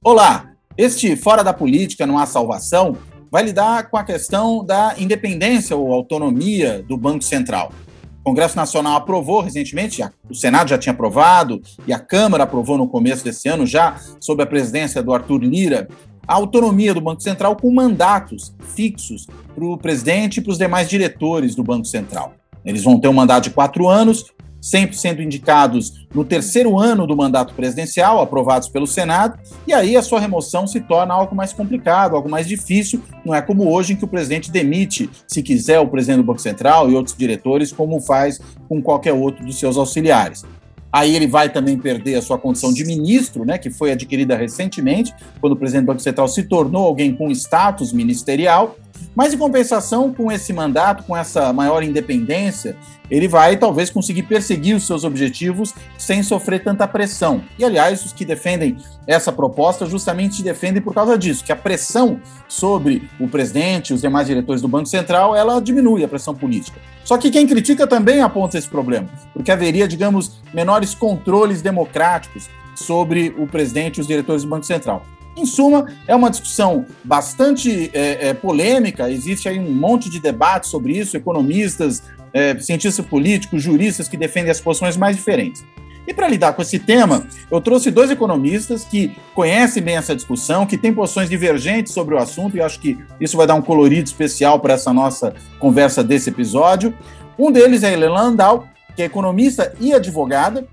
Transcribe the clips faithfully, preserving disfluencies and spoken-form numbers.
Olá, este Fora da Política Não Há Salvação vai lidar com a questão da independência ou autonomia do Banco Central. O Congresso Nacional aprovou recentemente, o Senado já tinha aprovado e a Câmara aprovou no começo desse ano, já sob a presidência do Arthur Lira, a autonomia do Banco Central com mandatos fixos para o presidente e para os demais diretores do Banco Central. Eles vão ter um mandato de quatro anos, sempre sendo indicados no terceiro ano do mandato presidencial, aprovados pelo Senado, e aí a sua remoção se torna algo mais complicado, algo mais difícil, não é como hoje em que o presidente demite, se quiser, o presidente do Banco Central e outros diretores, como faz com qualquer outro dos seus auxiliares. Aí ele vai também perder a sua condição de ministro, né, que foi adquirida recentemente, quando o presidente do Banco Central se tornou alguém com status ministerial, mas, em compensação, com esse mandato, com essa maior independência, ele vai, talvez, conseguir perseguir os seus objetivos sem sofrer tanta pressão. E, aliás, os que defendem essa proposta justamente defendem por causa disso, que a pressão sobre o presidente e os demais diretores do Banco Central, ela diminui a pressão política. Só que quem critica também aponta esse problema, porque haveria, digamos, menores controles democráticos sobre o presidente e os diretores do Banco Central. Em suma, é uma discussão bastante é, é, polêmica, existe aí um monte de debate sobre isso, economistas, é, cientistas políticos, juristas que defendem as posições mais diferentes. E para lidar com esse tema, eu trouxe dois economistas que conhecem bem essa discussão, que têm posições divergentes sobre o assunto, e acho que isso vai dar um colorido especial para essa nossa conversa desse episódio. Um deles é a Helena Landau, que é economista e advogada,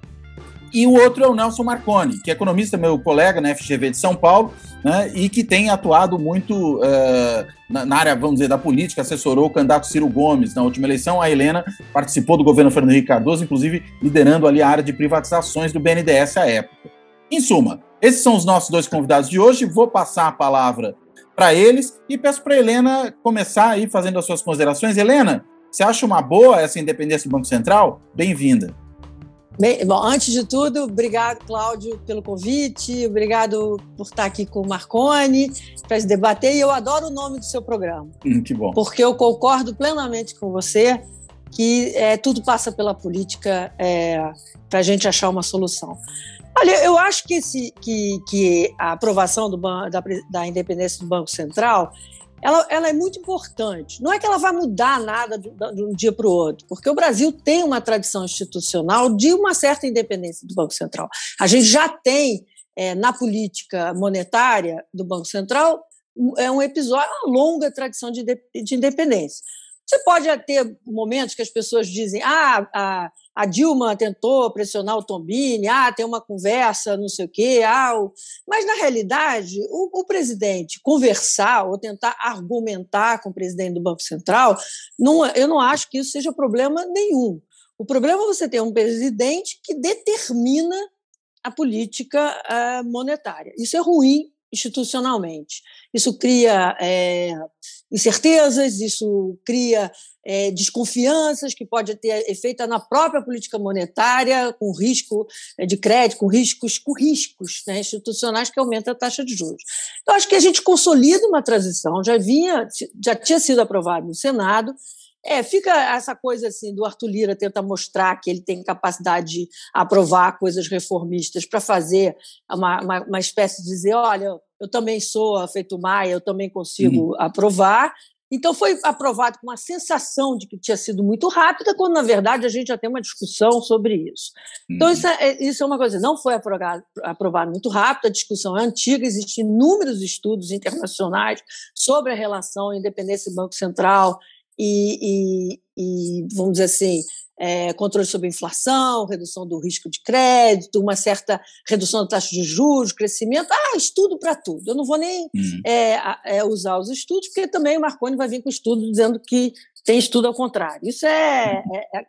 e o outro é o Nelson Marconi, que é economista, meu colega na F G V de São Paulo, né, e que tem atuado muito uh, na, na área, vamos dizer, da política, assessorou o candidato Ciro Gomes na última eleição. A Helena participou do governo Fernando Henrique Cardoso, inclusive liderando ali a área de privatizações do B N D E S à época. Em suma, esses são os nossos dois convidados de hoje. Vou passar a palavra para eles e peço para a Helena começar aí fazendo as suas considerações. Helena, você acha uma boa essa independência do Banco Central? Bem-vinda. Bem, bom, antes de tudo, obrigado, Cláudio, pelo convite, obrigado por estar aqui com o Marconi para se debater, e eu adoro o nome do seu programa. Hum, que bom. Porque eu concordo plenamente com você que é, tudo passa pela política é, para a gente achar uma solução. Olha, eu acho que, esse, que, que a aprovação do, da, da independência do Banco Central Ela, ela é muito importante. Não é que ela vai mudar nada de, de um dia para o outro, porque o Brasil tem uma tradição institucional de uma certa independência do Banco Central. A gente já tem, é, na política monetária do Banco Central, é um episódio, uma longa tradição de, de independência. Você pode ter momentos que as pessoas dizem ah, a, a Dilma tentou pressionar o Tombini, ah, tem uma conversa, não sei o quê, ah, o... mas, na realidade, o, o presidente conversar ou tentar argumentar com o presidente do Banco Central, não, eu não acho que isso seja problema nenhum. O problema é você ter um presidente que determina a política uh, monetária. Isso é ruim institucionalmente. Isso cria é, incertezas, isso cria é, desconfianças que pode ter efeito na própria política monetária, com risco de crédito, com riscos, com riscos né, institucionais que aumentam a taxa de juros. Então, acho que a gente consolida uma transição, já vinha, já tinha sido aprovado no Senado. É, fica essa coisa assim do Arthur Lira tentar mostrar que ele tem capacidade de aprovar coisas reformistas para fazer uma, uma, uma espécie de dizer, olha, eu também sou feito Maia, eu também consigo uhum. aprovar. Então foi aprovado com uma sensação de que tinha sido muito rápida, quando na verdade a gente já tem uma discussão sobre isso. Uhum. Então isso é, isso é uma coisa, não foi aprovado, aprovado muito rápido, a discussão é antiga, existem inúmeros estudos internacionais sobre a relação independência do Banco Central E, e, e, vamos dizer assim, é, controle sobre a inflação, redução do risco de crédito, uma certa redução da taxa de juros, crescimento, ah, estudo para tudo. Eu não vou nem uhum. é, é, usar os estudos, porque também o Marconi vai vir com estudo dizendo que tem estudo ao contrário. Isso é... é, é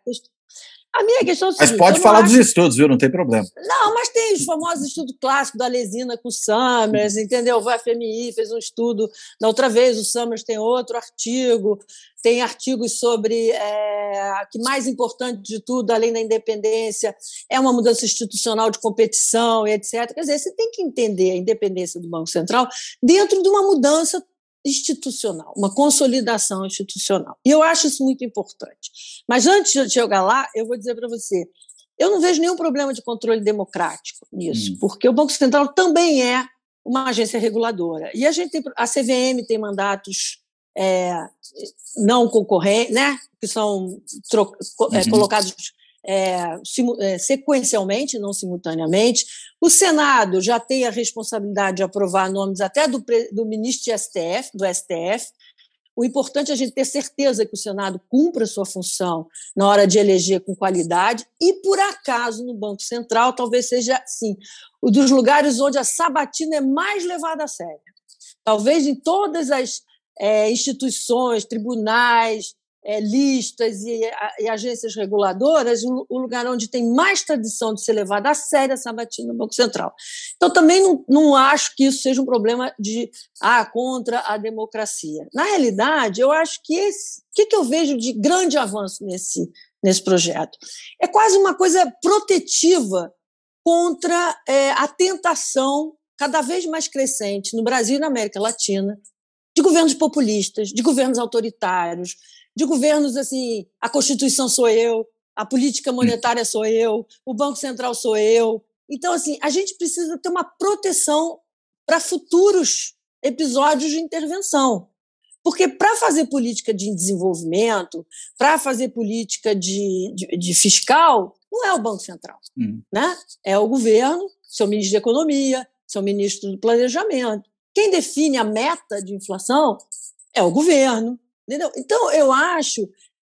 a minha questão é o seguinte, mas pode falar acho... dos estudos, viu? Não tem problema. Não, mas tem os famosos estudos clássicos da Lesina com o Summers, entendeu? O F M I fez um estudo da outra vez, o Summers tem outro artigo, tem artigos sobre é, que mais importante de tudo, além da independência, é uma mudança institucional de competição e etcétera. Quer dizer, você tem que entender a independência do Banco Central dentro de uma mudança institucional, uma consolidação institucional. E eu acho isso muito importante. Mas antes de chegar lá, eu vou dizer para você, eu não vejo nenhum problema de controle democrático nisso, hum. porque o Banco Central também é uma agência reguladora. E a gente tem, a C V M tem mandatos é, não concorrentes, né, que são tro, é, uhum. colocados é, simu, é, sequencialmente, não simultaneamente. O Senado já tem a responsabilidade de aprovar nomes até do, do ministro de S T F, do S T F. O importante é a gente ter certeza que o Senado cumpra a sua função na hora de eleger com qualidade e, por acaso, no Banco Central, talvez seja, sim, um dos lugares onde a sabatina é mais levada a sério. Talvez em todas as é, instituições, tribunais, é, listas e, a, e agências reguladoras, o, o lugar onde tem mais tradição de ser levada a sério a sabatina no Banco Central. Então, também não, não acho que isso seja um problema de ah, contra a democracia. Na realidade, eu acho que esse, o que, que eu vejo de grande avanço nesse, nesse projeto? É quase uma coisa protetiva contra é, a tentação cada vez mais crescente no Brasil e na América Latina de governos populistas, de governos autoritários, de governos assim, a Constituição sou eu, a política monetária sou eu, o Banco Central sou eu. Então, assim, a gente precisa ter uma proteção para futuros episódios de intervenção. Porque para fazer política de desenvolvimento, para fazer política de, de, de fiscal, não é o Banco Central, hum. né? É o governo, seu ministro de Economia, seu ministro do Planejamento. Quem define a meta de inflação é o governo. Entendeu? Então, eu acho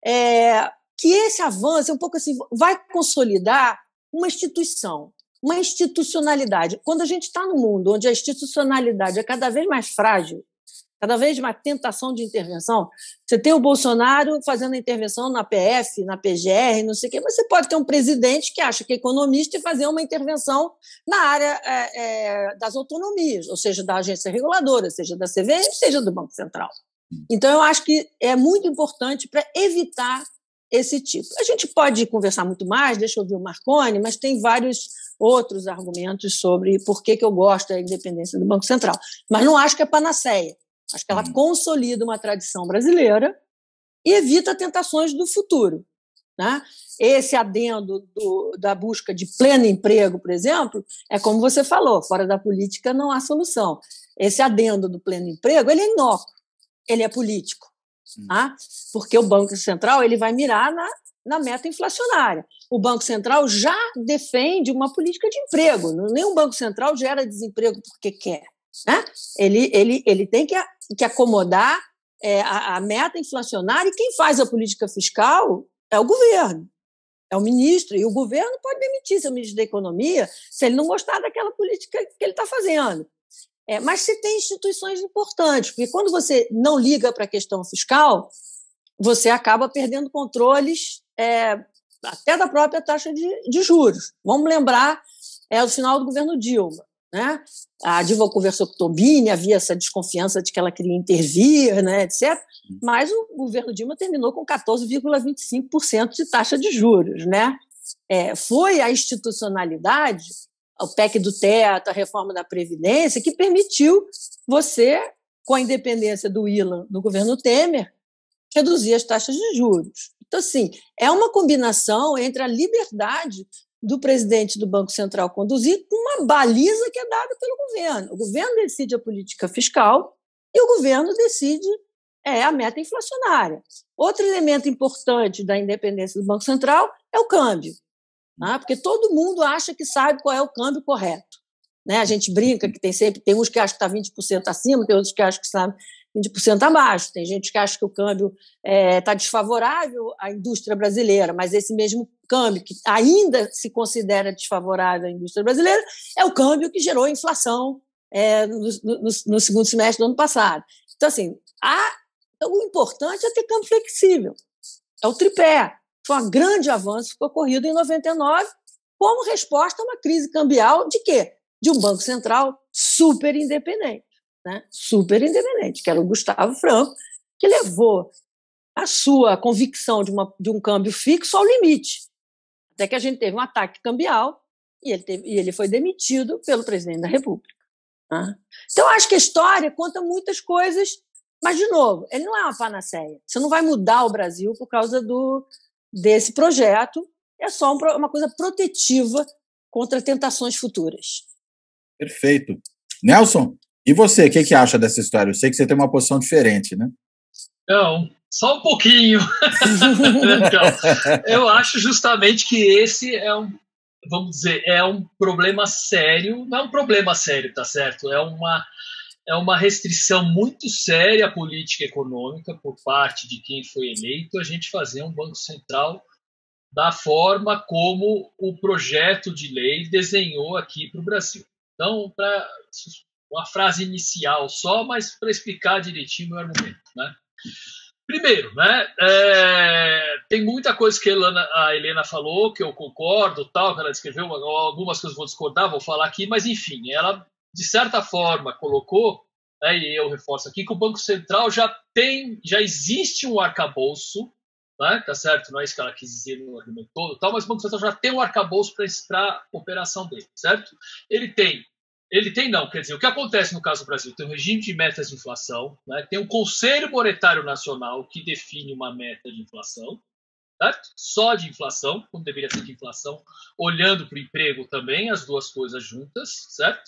é, que esse avanço é um pouco assim, vai consolidar uma instituição, uma institucionalidade. Quando a gente está num mundo onde a institucionalidade é cada vez mais frágil, cada vez mais tentação de intervenção, você tem o Bolsonaro fazendo intervenção na P F, na P G R, não sei o quê, mas você pode ter um presidente que acha que é economista e fazer uma intervenção na área é, é, das autonomias, ou seja, da agência reguladora, seja da C V M, seja do Banco Central. Então, eu acho que é muito importante para evitar esse tipo. A gente pode conversar muito mais, deixa eu ouvir o Marconi, mas tem vários outros argumentos sobre por que, que eu gosto da independência do Banco Central. Mas não acho que é panaceia. Acho que ela consolida uma tradição brasileira e evita tentações do futuro. Né? Esse adendo do, da busca de pleno emprego, por exemplo, é como você falou, fora da política não há solução. Esse adendo do pleno emprego, ele é inócuo. Ele é político, hum. tá? Porque o Banco Central ele vai mirar na, na meta inflacionária. O Banco Central já defende uma política de emprego. Nenhum Banco Central gera desemprego porque quer. Né? Ele, ele, ele tem que, que acomodar é, a, a meta inflacionária e quem faz a política fiscal é o governo, é o ministro. E o governo pode demitir seu ministro da Economia se ele não gostar daquela política que ele está fazendo. É, mas se tem instituições importantes, porque quando você não liga para a questão fiscal, você acaba perdendo controles é, até da própria taxa de, de juros. Vamos lembrar é, o final do governo Dilma. Né? A Dilma conversou com Tobini, havia essa desconfiança de que ela queria intervir, né, etcétera. Mas o governo Dilma terminou com quatorze vírgula vinte e cinco por cento de taxa de juros. Né? É, foi a institucionalidade, o P E C do teto, a reforma da Previdência, que permitiu você, com a independência do Ilan no governo Temer, reduzir as taxas de juros. Então, assim, é uma combinação entre a liberdade do presidente do Banco Central conduzir com uma baliza que é dada pelo governo. O governo decide a política fiscal e o governo decide é, a meta inflacionária. Outro elemento importante da independência do Banco Central é o câmbio. Né? Porque todo mundo acha que sabe qual é o câmbio correto. Né? A gente brinca que tem sempre, tem uns que acham que está vinte por cento acima, tem outros que acham que está vinte por cento abaixo, tem gente que acha que o câmbio está é, desfavorável à indústria brasileira, mas esse mesmo câmbio que ainda se considera desfavorável à indústria brasileira é o câmbio que gerou a inflação é, no, no, no segundo semestre do ano passado. Então, assim, há, o importante é ter câmbio flexível, é o tripé. Foi um grande avanço que ocorrido em noventa e nove, como resposta a uma crise cambial de quê? De um Banco Central super independente, né? Super independente, que era o Gustavo Franco, que levou a sua convicção de, uma, de um câmbio fixo ao limite, até que a gente teve um ataque cambial e ele, teve, e ele foi demitido pelo presidente da República. Né? Então, acho que a história conta muitas coisas, mas, de novo, ele não é uma panaceia. Você não vai mudar o Brasil por causa do... desse projeto, é só uma coisa protetiva contra tentações futuras. Perfeito. Nelson, e você, o que, que acha dessa história? Eu sei que você tem uma posição diferente, né? Não, só um pouquinho. Então, eu acho justamente que esse é um, vamos dizer, é um problema sério, não é um problema sério, tá certo? É uma, é uma restrição muito séria à política econômica por parte de quem foi eleito a gente fazer um Banco Central da forma como o projeto de lei desenhou aqui para o Brasil. Então, para uma frase inicial só, mas para explicar direitinho o meu argumento, né? Primeiro, né, é, tem muita coisa que a Helena, a Helena falou, que eu concordo, tal, que ela descreveu, algumas coisas eu vou discordar, vou falar aqui, mas enfim, ela, de certa forma, colocou, né, e eu reforço aqui, que o Banco Central já tem, já existe um arcabouço, né, tá certo? Não é isso que ela quis dizer no argumento todo, tal, mas o Banco Central já tem um arcabouço para a operação dele, certo? Ele tem Ele tem não, quer dizer, o que acontece no caso do Brasil? Tem um regime de metas de inflação, né? Tem um Conselho Monetário Nacional que define uma meta de inflação, certo? Só de inflação, quando deveria ser de inflação, olhando para o emprego também, as duas coisas juntas, certo?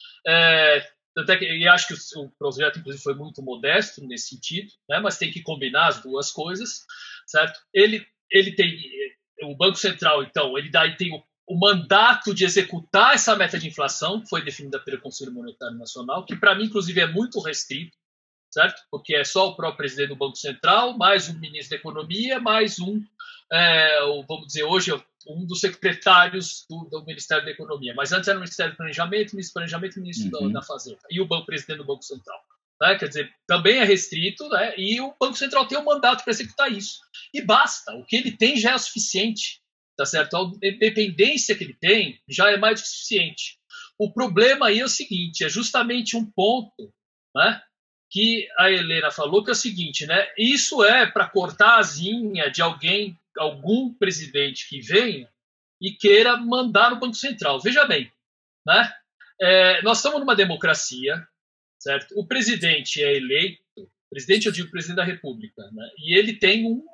É, até que, e acho que o, o projeto, inclusive, foi muito modesto nesse sentido, né? Mas tem que combinar as duas coisas, certo? Ele, ele tem, o Banco Central, então, ele daí tem o o mandato de executar essa meta de inflação, que foi definida pelo Conselho Monetário Nacional, que para mim, inclusive, é muito restrito, certo? Porque é só o próprio presidente do Banco Central, mais um ministro da Economia, mais um, é, vamos dizer, hoje, um dos secretários do, do Ministério da Economia. Mas antes era o Ministério do Planejamento, Ministro do Planejamento e Ministro uhum. da, da Fazenda. E o banco, presidente do Banco Central. Né? Quer dizer, também é restrito, né? E o Banco Central tem um mandato para executar isso. E basta, o que ele tem já é o suficiente. Tá certo? A dependência que ele tem já é mais do que suficiente. O problema aí é o seguinte, é justamente um ponto, né, que a Helena falou, que é o seguinte, né, isso é para cortar a asinha de alguém, algum presidente que venha e queira mandar no Banco Central. Veja bem, né, é, nós estamos numa democracia, certo? O presidente é eleito, presidente, eu digo presidente da República, né, e ele tem um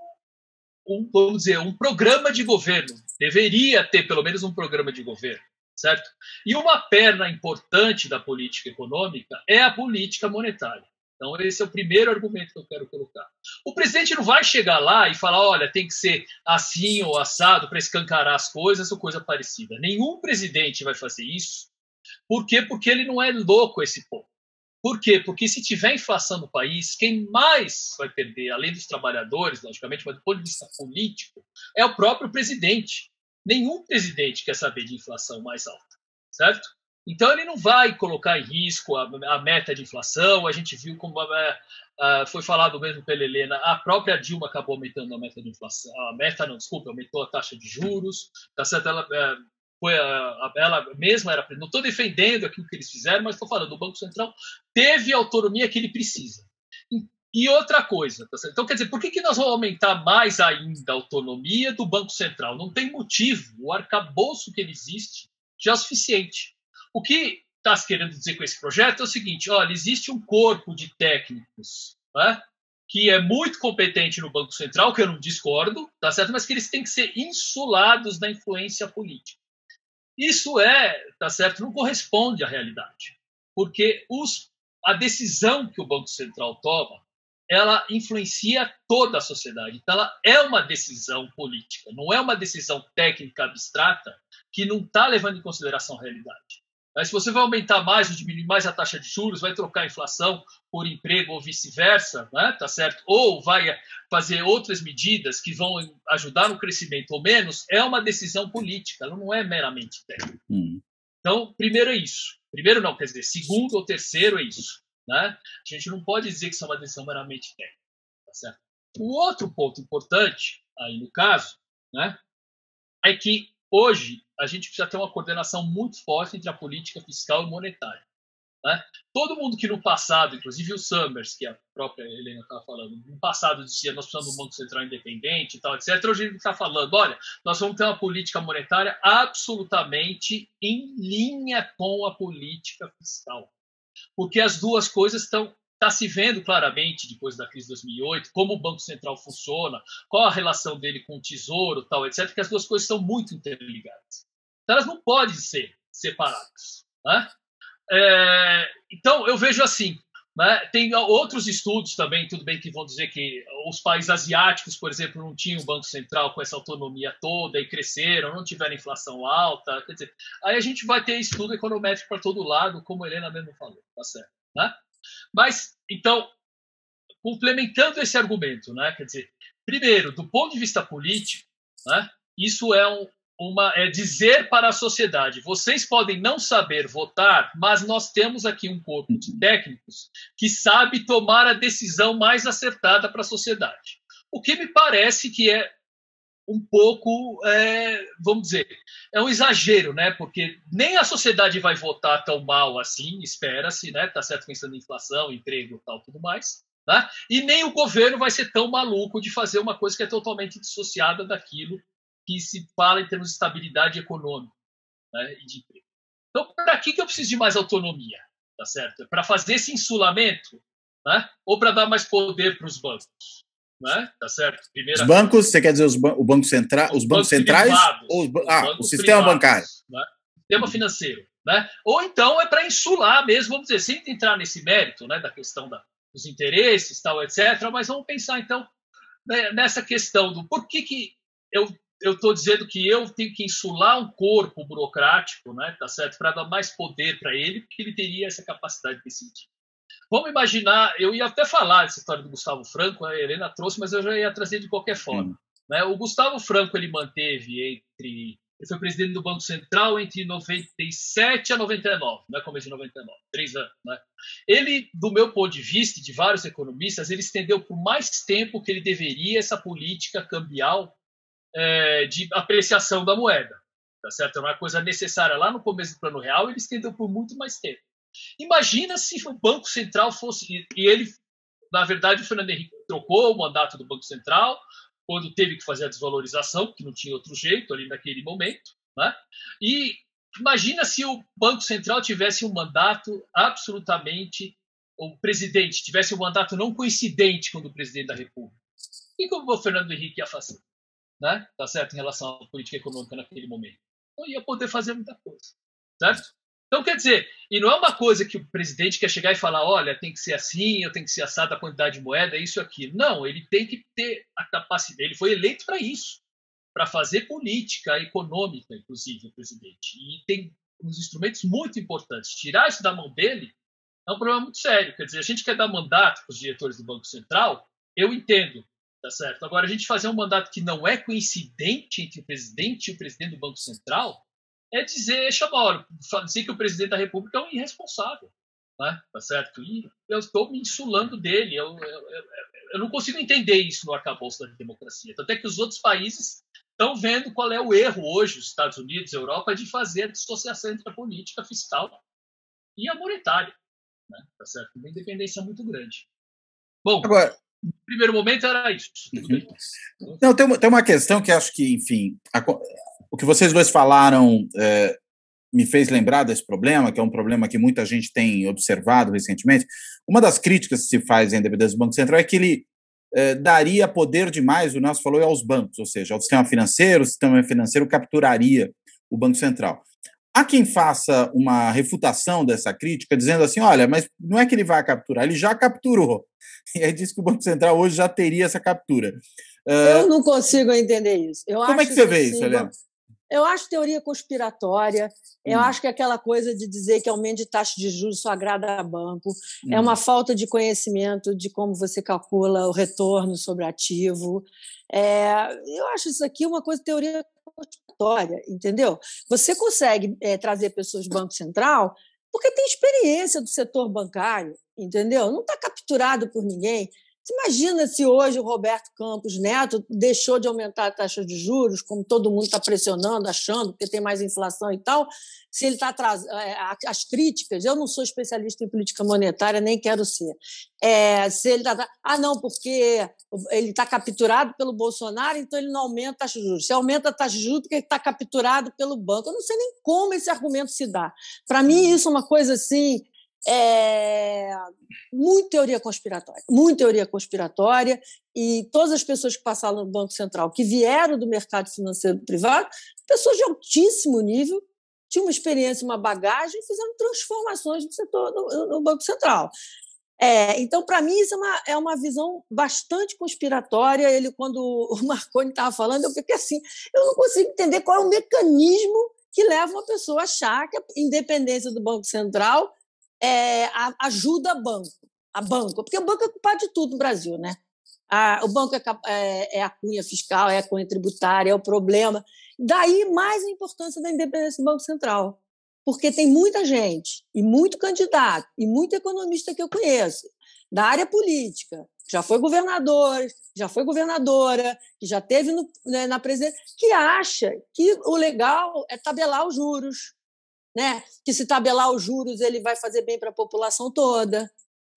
Um, vamos dizer, um programa de governo. Deveria ter pelo menos um programa de governo, certo? E uma perna importante da política econômica é a política monetária. Então, esse é o primeiro argumento que eu quero colocar. O presidente não vai chegar lá e falar, olha, tem que ser assim ou assado para escancarar as coisas ou coisa parecida. Nenhum presidente vai fazer isso. Por quê? Porque ele não é louco esse ponto. Por quê? Porque se tiver inflação no país, quem mais vai perder, além dos trabalhadores, logicamente, mas do ponto de vista político, é o próprio presidente. Nenhum presidente quer saber de inflação mais alta, certo? Então ele não vai colocar em risco a, a meta de inflação. A gente viu como a, a, foi falado mesmo pela Helena, a própria Dilma acabou aumentando a meta de inflação. A meta não, desculpa, aumentou a taxa de juros, tá certo? Ela, é, Foi a, ela mesma era. Não estou defendendo aquilo que eles fizeram, mas estou falando, o Banco Central teve a autonomia que ele precisa. E, e outra coisa, tá certo? Então, quer dizer, por que, que nós vamos aumentar mais ainda a autonomia do Banco Central? Não tem motivo. O arcabouço que ele existe já é o suficiente. O que está se querendo dizer com esse projeto é o seguinte: olha, existe um corpo de técnicos, né, que é muito competente no Banco Central, que eu não discordo, tá certo? Mas que eles têm que ser insulados da influência política. Isso é, tá certo, não corresponde à realidade, porque os, a decisão que o Banco Central toma, ela influencia toda a sociedade. Então, ela é uma decisão política, não é uma decisão técnica abstrata que não está levando em consideração a realidade. Mas se você vai aumentar mais ou diminuir mais a taxa de juros, vai trocar a inflação por emprego ou vice-versa, né? Tá certo? Ou vai fazer outras medidas que vão ajudar no crescimento ou menos, é uma decisão política, ela não é meramente técnica. Hum. Então, primeiro é isso. Primeiro não, quer dizer, segundo ou terceiro é isso. Né? A gente não pode dizer que isso é uma decisão meramente técnica. Tá certo? O outro ponto importante, aí no caso, né, é que hoje a gente precisa ter uma coordenação muito forte entre a política fiscal e monetária. Né? Todo mundo que no passado, inclusive o Summers, que a própria Helena estava falando, no passado dizia nós precisamos de um Banco Central independente e tal, etcétera. Hoje ele está falando, olha, nós vamos ter uma política monetária absolutamente em linha com a política fiscal. Porque as duas coisas estão está se vendo claramente, depois da crise de dois mil e oito, como o Banco Central funciona, qual a relação dele com o Tesouro, tal, etcétera, que as duas coisas estão muito interligadas. Então, elas não podem ser separadas. Né? é, então, eu vejo assim, né, tem outros estudos também, tudo bem que vão dizer que os países asiáticos, por exemplo, não tinham um banco central com essa autonomia toda e cresceram, não tiveram inflação alta, quer dizer, aí a gente vai ter estudo econométrico para todo lado, como a Helena mesmo falou, tá certo, né? Mas, então, complementando esse argumento, né, quer dizer, primeiro, do ponto de vista político, né, isso é um Uma, é dizer para a sociedade, vocês podem não saber votar, mas nós temos aqui um corpo de técnicos que sabe tomar a decisão mais acertada para a sociedade. O que me parece que é um pouco, é, vamos dizer, é um exagero, né? Porque nem a sociedade vai votar tão mal assim, espera-se, né? Tá certo, pensando em inflação, emprego e tal, tudo mais. Né? E nem o governo vai ser tão maluco de fazer uma coisa que é totalmente dissociada daquilo que se fala em termos de estabilidade econômica, né, e de emprego. Então, para que, que eu preciso de mais autonomia? Tá certo? Para fazer esse insulamento, né, ou para dar mais poder para os bancos? Né? Tá certo? Primeira os bancos, coisa. Você quer dizer os ban o banco central, os, os bancos, bancos centrais? Privados, ou os, os ah, o sistema privados, bancário. Né? Sistema financeiro. Né? Ou então é para insular mesmo, vamos dizer, sem entrar nesse mérito, né, da questão da, dos interesses, tal, etcétera. Mas vamos pensar, então, né, nessa questão do por que, que eu eu estou dizendo que eu tenho que insular um corpo burocrático, né, tá certo, para dar mais poder para ele, porque ele teria essa capacidade de decidir. Vamos imaginar, eu ia até falar dessa história do Gustavo Franco, a Helena trouxe, mas eu já ia trazer de qualquer forma. Hum. Né? O Gustavo Franco ele manteve entre, ele foi presidente do Banco Central entre noventa e sete a noventa e nove, né, começo de noventa e nove, três anos. Né? Ele, do meu ponto de vista, e de vários economistas, ele estendeu por mais tempo que ele deveria essa política cambial É, de apreciação da moeda, tá certo? É uma coisa necessária lá no começo do Plano Real, ele estendeu por muito mais tempo. Imagina se o Banco Central fosse, e ele, na verdade, o Fernando Henrique trocou o mandato do Banco Central quando teve que fazer a desvalorização, porque não tinha outro jeito ali naquele momento, né? E imagina se o Banco Central tivesse um mandato absolutamente, o presidente tivesse um mandato não coincidente com o do presidente da República. E como o Fernando Henrique ia fazer? Né? Tá certo, em relação à política econômica naquele momento. Não ia poder fazer muita coisa, certo? Então, quer dizer, e não é uma coisa que o presidente quer chegar e falar, olha, tem que ser assim, eu tenho que ser assado a quantidade de moeda, isso e aquilo. Não, ele tem que ter a capacidade, ele foi eleito para isso, para fazer política econômica, inclusive, o presidente. E tem uns instrumentos muito importantes. Tirar isso da mão dele é um problema muito sério. Quer dizer, a gente quer dar mandato para os diretores do Banco Central, eu entendo. Tá certo? Agora, a gente fazer um mandato que não é coincidente entre o presidente e o presidente do Banco Central é dizer, chamar, dizer que o presidente da República é um irresponsável. Né? Tá certo? E eu estou me insulando dele. Eu, eu, eu, eu não consigo entender isso no arcabouço da democracia. Tanto é que os outros países estão vendo qual é o erro hoje, os Estados Unidos, a Europa, de fazer a dissociação entre a política fiscal e a monetária. Né? Tá certo? Uma independência muito grande. Bom, agora, no primeiro momento era isso. Tudo bem. Não, tem, uma, tem uma questão que acho que, enfim, a, o que vocês dois falaram é, me fez lembrar desse problema, que é um problema que muita gente tem observado recentemente. Uma das críticas que se faz à independência do Banco Central é que ele é, daria poder demais, o Nelson falou, aos bancos, ou seja, ao sistema financeiro, o sistema financeiro capturaria o Banco Central. Há quem faça uma refutação dessa crítica, dizendo assim, olha, mas não é que ele vai capturar, ele já capturou. E aí diz que o Banco Central hoje já teria essa captura. Eu uh, não consigo entender isso. Eu como acho é que você que, vê assim, isso, Helena? Eu acho teoria conspiratória, hum. eu acho que aquela coisa de dizer que aumento de taxa de juros só agrada a banco, hum. é uma falta de conhecimento de como você calcula o retorno sobre ativo. É, eu acho isso aqui uma coisa de teoria conspiratória, entendeu? Você consegue é, trazer pessoas do Banco Central porque tem experiência do setor bancário, entendeu? Não está capturado por ninguém. Você imagina se hoje o Roberto Campos Neto deixou de aumentar a taxa de juros, como todo mundo está pressionando, achando, porque tem mais inflação e tal, se ele está atrasando. As críticas, eu não sou especialista em política monetária, nem quero ser. É, se ele está. Ah, não, porque ele está capturado pelo Bolsonaro, então ele não aumenta a taxa de juros. Se aumenta a taxa de juros, porque ele está capturado pelo banco. Eu não sei nem como esse argumento se dá. Para mim, isso é uma coisa assim. É, muito teoria conspiratória, muito teoria conspiratória, e todas as pessoas que passaram no Banco Central, que vieram do mercado financeiro privado, pessoas de altíssimo nível, tinham uma experiência, uma bagagem, e fizeram transformações no setor no, no Banco Central. É, então, para mim, isso é uma, é uma visão bastante conspiratória. Ele, quando o Marconi estava falando, eu fiquei assim, eu não consigo entender qual é o mecanismo que leva uma pessoa a achar que a independência do Banco Central é, a, ajuda a banco, a banco, porque o banco é culpado de tudo no Brasil, né? A, o banco é, é, é a cunha fiscal, é a cunha tributária, é o problema. Daí mais a importância da independência do Banco Central, porque tem muita gente, e muito candidato, e muito economista que eu conheço, da área política, que já foi governador, já foi governadora, que já teve no, né, na presidência, que acha que o legal é tabelar os juros, né? Que se tabelar os juros ele vai fazer bem para a população toda.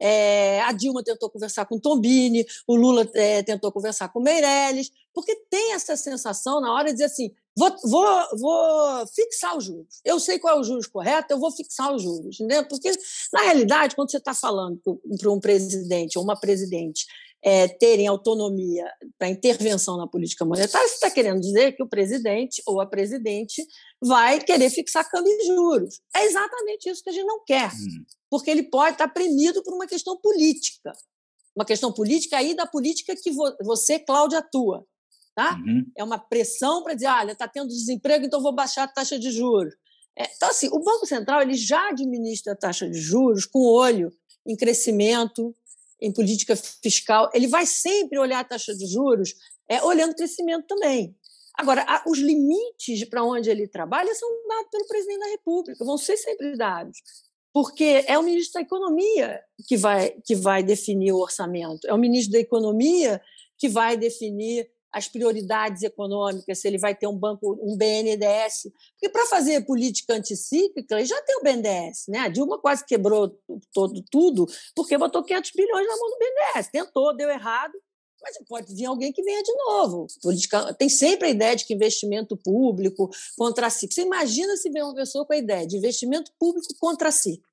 É, a Dilma tentou conversar com Tombini, o Lula é, tentou conversar com Meirelles, porque tem essa sensação na hora de dizer assim, vou, vou, vou fixar os juros. Eu sei qual é o juros correto, eu vou fixar os juros. Entendeu? Porque, na realidade, quando você está falando para um presidente ou uma presidente é, terem autonomia para intervenção na política monetária, você está querendo dizer que o presidente ou a presidente vai querer fixar câmbio de juros. É exatamente isso que a gente não quer. Hum. Porque ele pode estar premido por uma questão política. Uma questão política aí da política que vo- você, Cláudia, atua. Tá? Uhum. É uma pressão para dizer, olha, está tendo desemprego, então vou baixar a taxa de juros. É, então, assim, o Banco Central ele já administra a taxa de juros com olho em crescimento, em política fiscal. Ele vai sempre olhar a taxa de juros é, olhando crescimento também. Agora, a, os limites para onde ele trabalha são dados pelo presidente da República, vão ser sempre dados. Porque é o ministro da Economia que vai, que vai definir o orçamento, é o ministro da Economia que vai definir as prioridades econômicas, se ele vai ter um banco, um B N D E S. Porque para fazer política anticíclica, ele já tem o B N D E S. Né? A Dilma quase quebrou todo, tudo porque botou quinhentos bilhões na mão do B N D E S. Tentou, deu errado, mas pode vir alguém que venha de novo. Política, tem sempre a ideia de que investimento público contracíclico. Você imagina se vem uma pessoa com a ideia de investimento público contracíclico.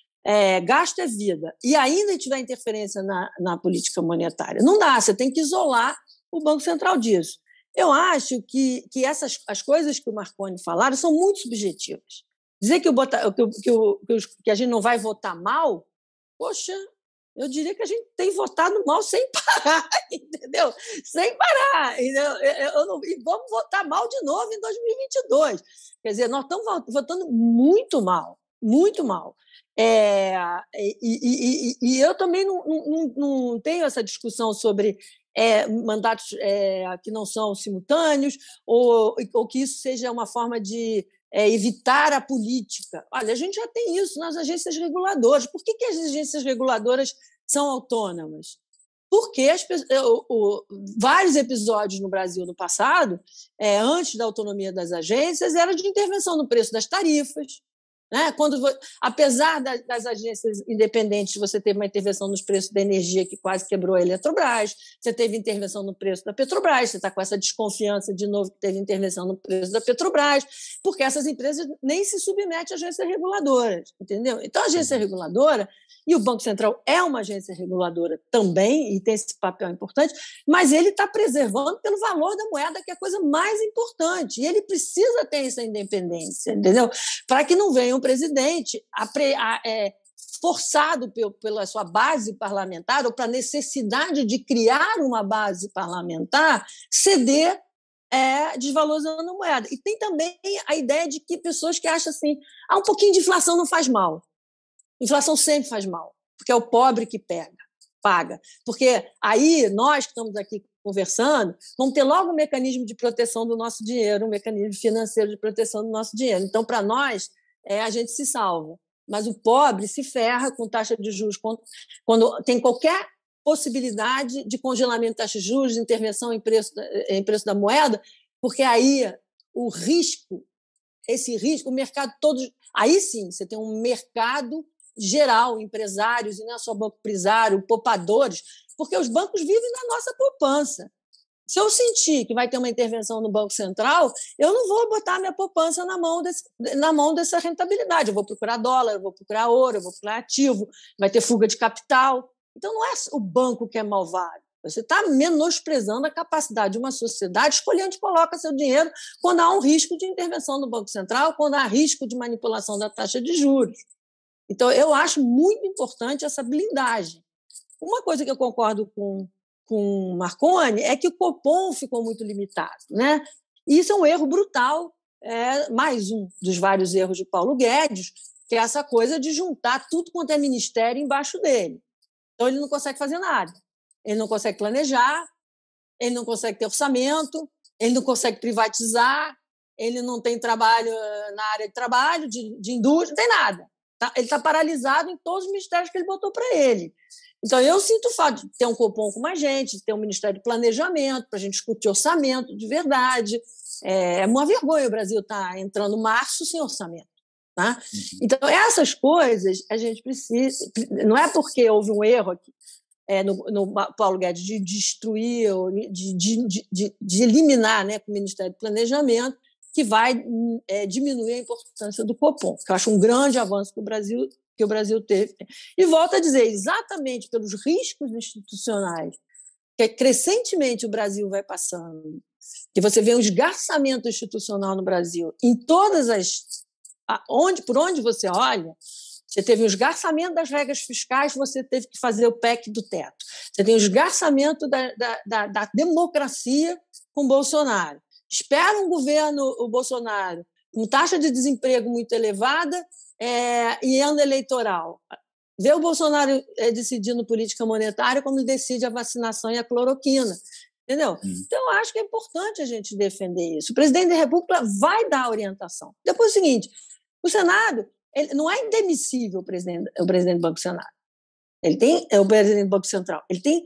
É, gasto é vida. E ainda tiver interferência na, na política monetária. Não dá, você tem que isolar o Banco Central disso. Eu acho que, que essas, as coisas que o Marconi falaram são muito subjetivas. Dizer que, o, que, o, que, o, que a gente não vai votar mal, poxa, eu diria que a gente tem votado mal sem parar, entendeu? Sem parar. Entendeu? Eu, eu não, e vamos votar mal de novo em dois mil e vinte e dois. Quer dizer, nós estamos votando muito mal, muito mal. É, e, e, e, e eu também não, não, não tenho essa discussão sobre é, mandatos é, que não são simultâneos ou, ou que isso seja uma forma de é, evitar a política. Olha, a gente já tem isso nas agências reguladoras. Por que, que as agências reguladoras são autônomas? Porque as, o, o, vários episódios no Brasil no passado, é, antes da autonomia das agências, era de intervenção no preço das tarifas. Né? Quando, apesar das, das agências independentes, você teve uma intervenção nos preços da energia que quase quebrou a Eletrobras, você teve intervenção no preço da Petrobras, você está com essa desconfiança de novo que teve intervenção no preço da Petrobras, porque essas empresas nem se submetem a agências reguladoras, entendeu? Então, a agência reguladora, e o Banco Central é uma agência reguladora também, e tem esse papel importante, mas ele está preservando pelo valor da moeda, que é a coisa mais importante, e ele precisa ter essa independência, entendeu? Para que não venha um presidente a, a, é, forçado pel, pela sua base parlamentar ou para a necessidade de criar uma base parlamentar, ceder é, desvalorizando a moeda. E tem também a ideia de que pessoas que acham assim, ah, um pouquinho de inflação não faz mal. Inflação sempre faz mal, porque é o pobre que pega, paga. Porque aí nós que estamos aqui conversando, vamos ter logo um mecanismo de proteção do nosso dinheiro, um mecanismo financeiro de proteção do nosso dinheiro. Então, para nós, É, a gente se salva, mas o pobre se ferra com taxa de juros quando, quando tem qualquer possibilidade de congelamento de taxa de juros, de intervenção em preço, em preço da moeda, porque aí o risco, esse risco, o mercado todo, aí sim você tem um mercado geral, empresários, e não é só banco empresário, poupadores, porque os bancos vivem da nossa poupança. Se eu sentir que vai ter uma intervenção no Banco Central, eu não vou botar minha poupança na mão, desse, na mão dessa rentabilidade. Eu vou procurar dólar, eu vou procurar ouro, eu vou procurar ativo, vai ter fuga de capital. Então, não é o banco que é malvado. Você está menosprezando a capacidade de uma sociedade escolher onde coloca seu dinheiro quando há um risco de intervenção do Banco Central, quando há risco de manipulação da taxa de juros. Então, eu acho muito importante essa blindagem. Uma coisa que eu concordo com, com o Marconi é que o Copom ficou muito limitado, né? E isso é um erro brutal, é mais um dos vários erros de Paulo Guedes, que é essa coisa de juntar tudo quanto é ministério embaixo dele. Então, ele não consegue fazer nada. Ele não consegue planejar, ele não consegue ter orçamento, ele não consegue privatizar, ele não tem trabalho na área de trabalho, de, de indústria, não tem nada. Ele está paralisado em todos os ministérios que ele botou para ele. Então, eu sinto o fato de ter um Copom com mais gente, de ter um Ministério de Planejamento, para a gente discutir orçamento de verdade. É uma vergonha o Brasil estar tá entrando março sem orçamento. Tá? Então, essas coisas a gente precisa... Não é porque houve um erro aqui, é, no, no Paulo Guedes de destruir, de, de, de, de eliminar, né, com o Ministério do Planejamento, que vai é, diminuir a importância do Copom, que eu acho um grande avanço que o Brasil, que o Brasil teve. E volto a dizer, exatamente pelos riscos institucionais que crescentemente o Brasil vai passando, que você vê um esgarçamento institucional no Brasil, em todas as... Onde, por onde você olha, você teve um esgarçamento das regras fiscais, você teve que fazer o P E C do teto. Você tem o esgarçamento da, da, da, da democracia com Bolsonaro. Espera um governo, o Bolsonaro, com taxa de desemprego muito elevada é, e ano eleitoral. Vê o Bolsonaro é, decidindo política monetária quando decide a vacinação e a cloroquina. Entendeu? Hum. Então, acho que é importante a gente defender isso. O presidente da República vai dar orientação. Depois é o seguinte, o Senado ele não é indemissível, o presidente, o presidente do Banco Senado. Ele tem, é o presidente do Banco Central. Ele tem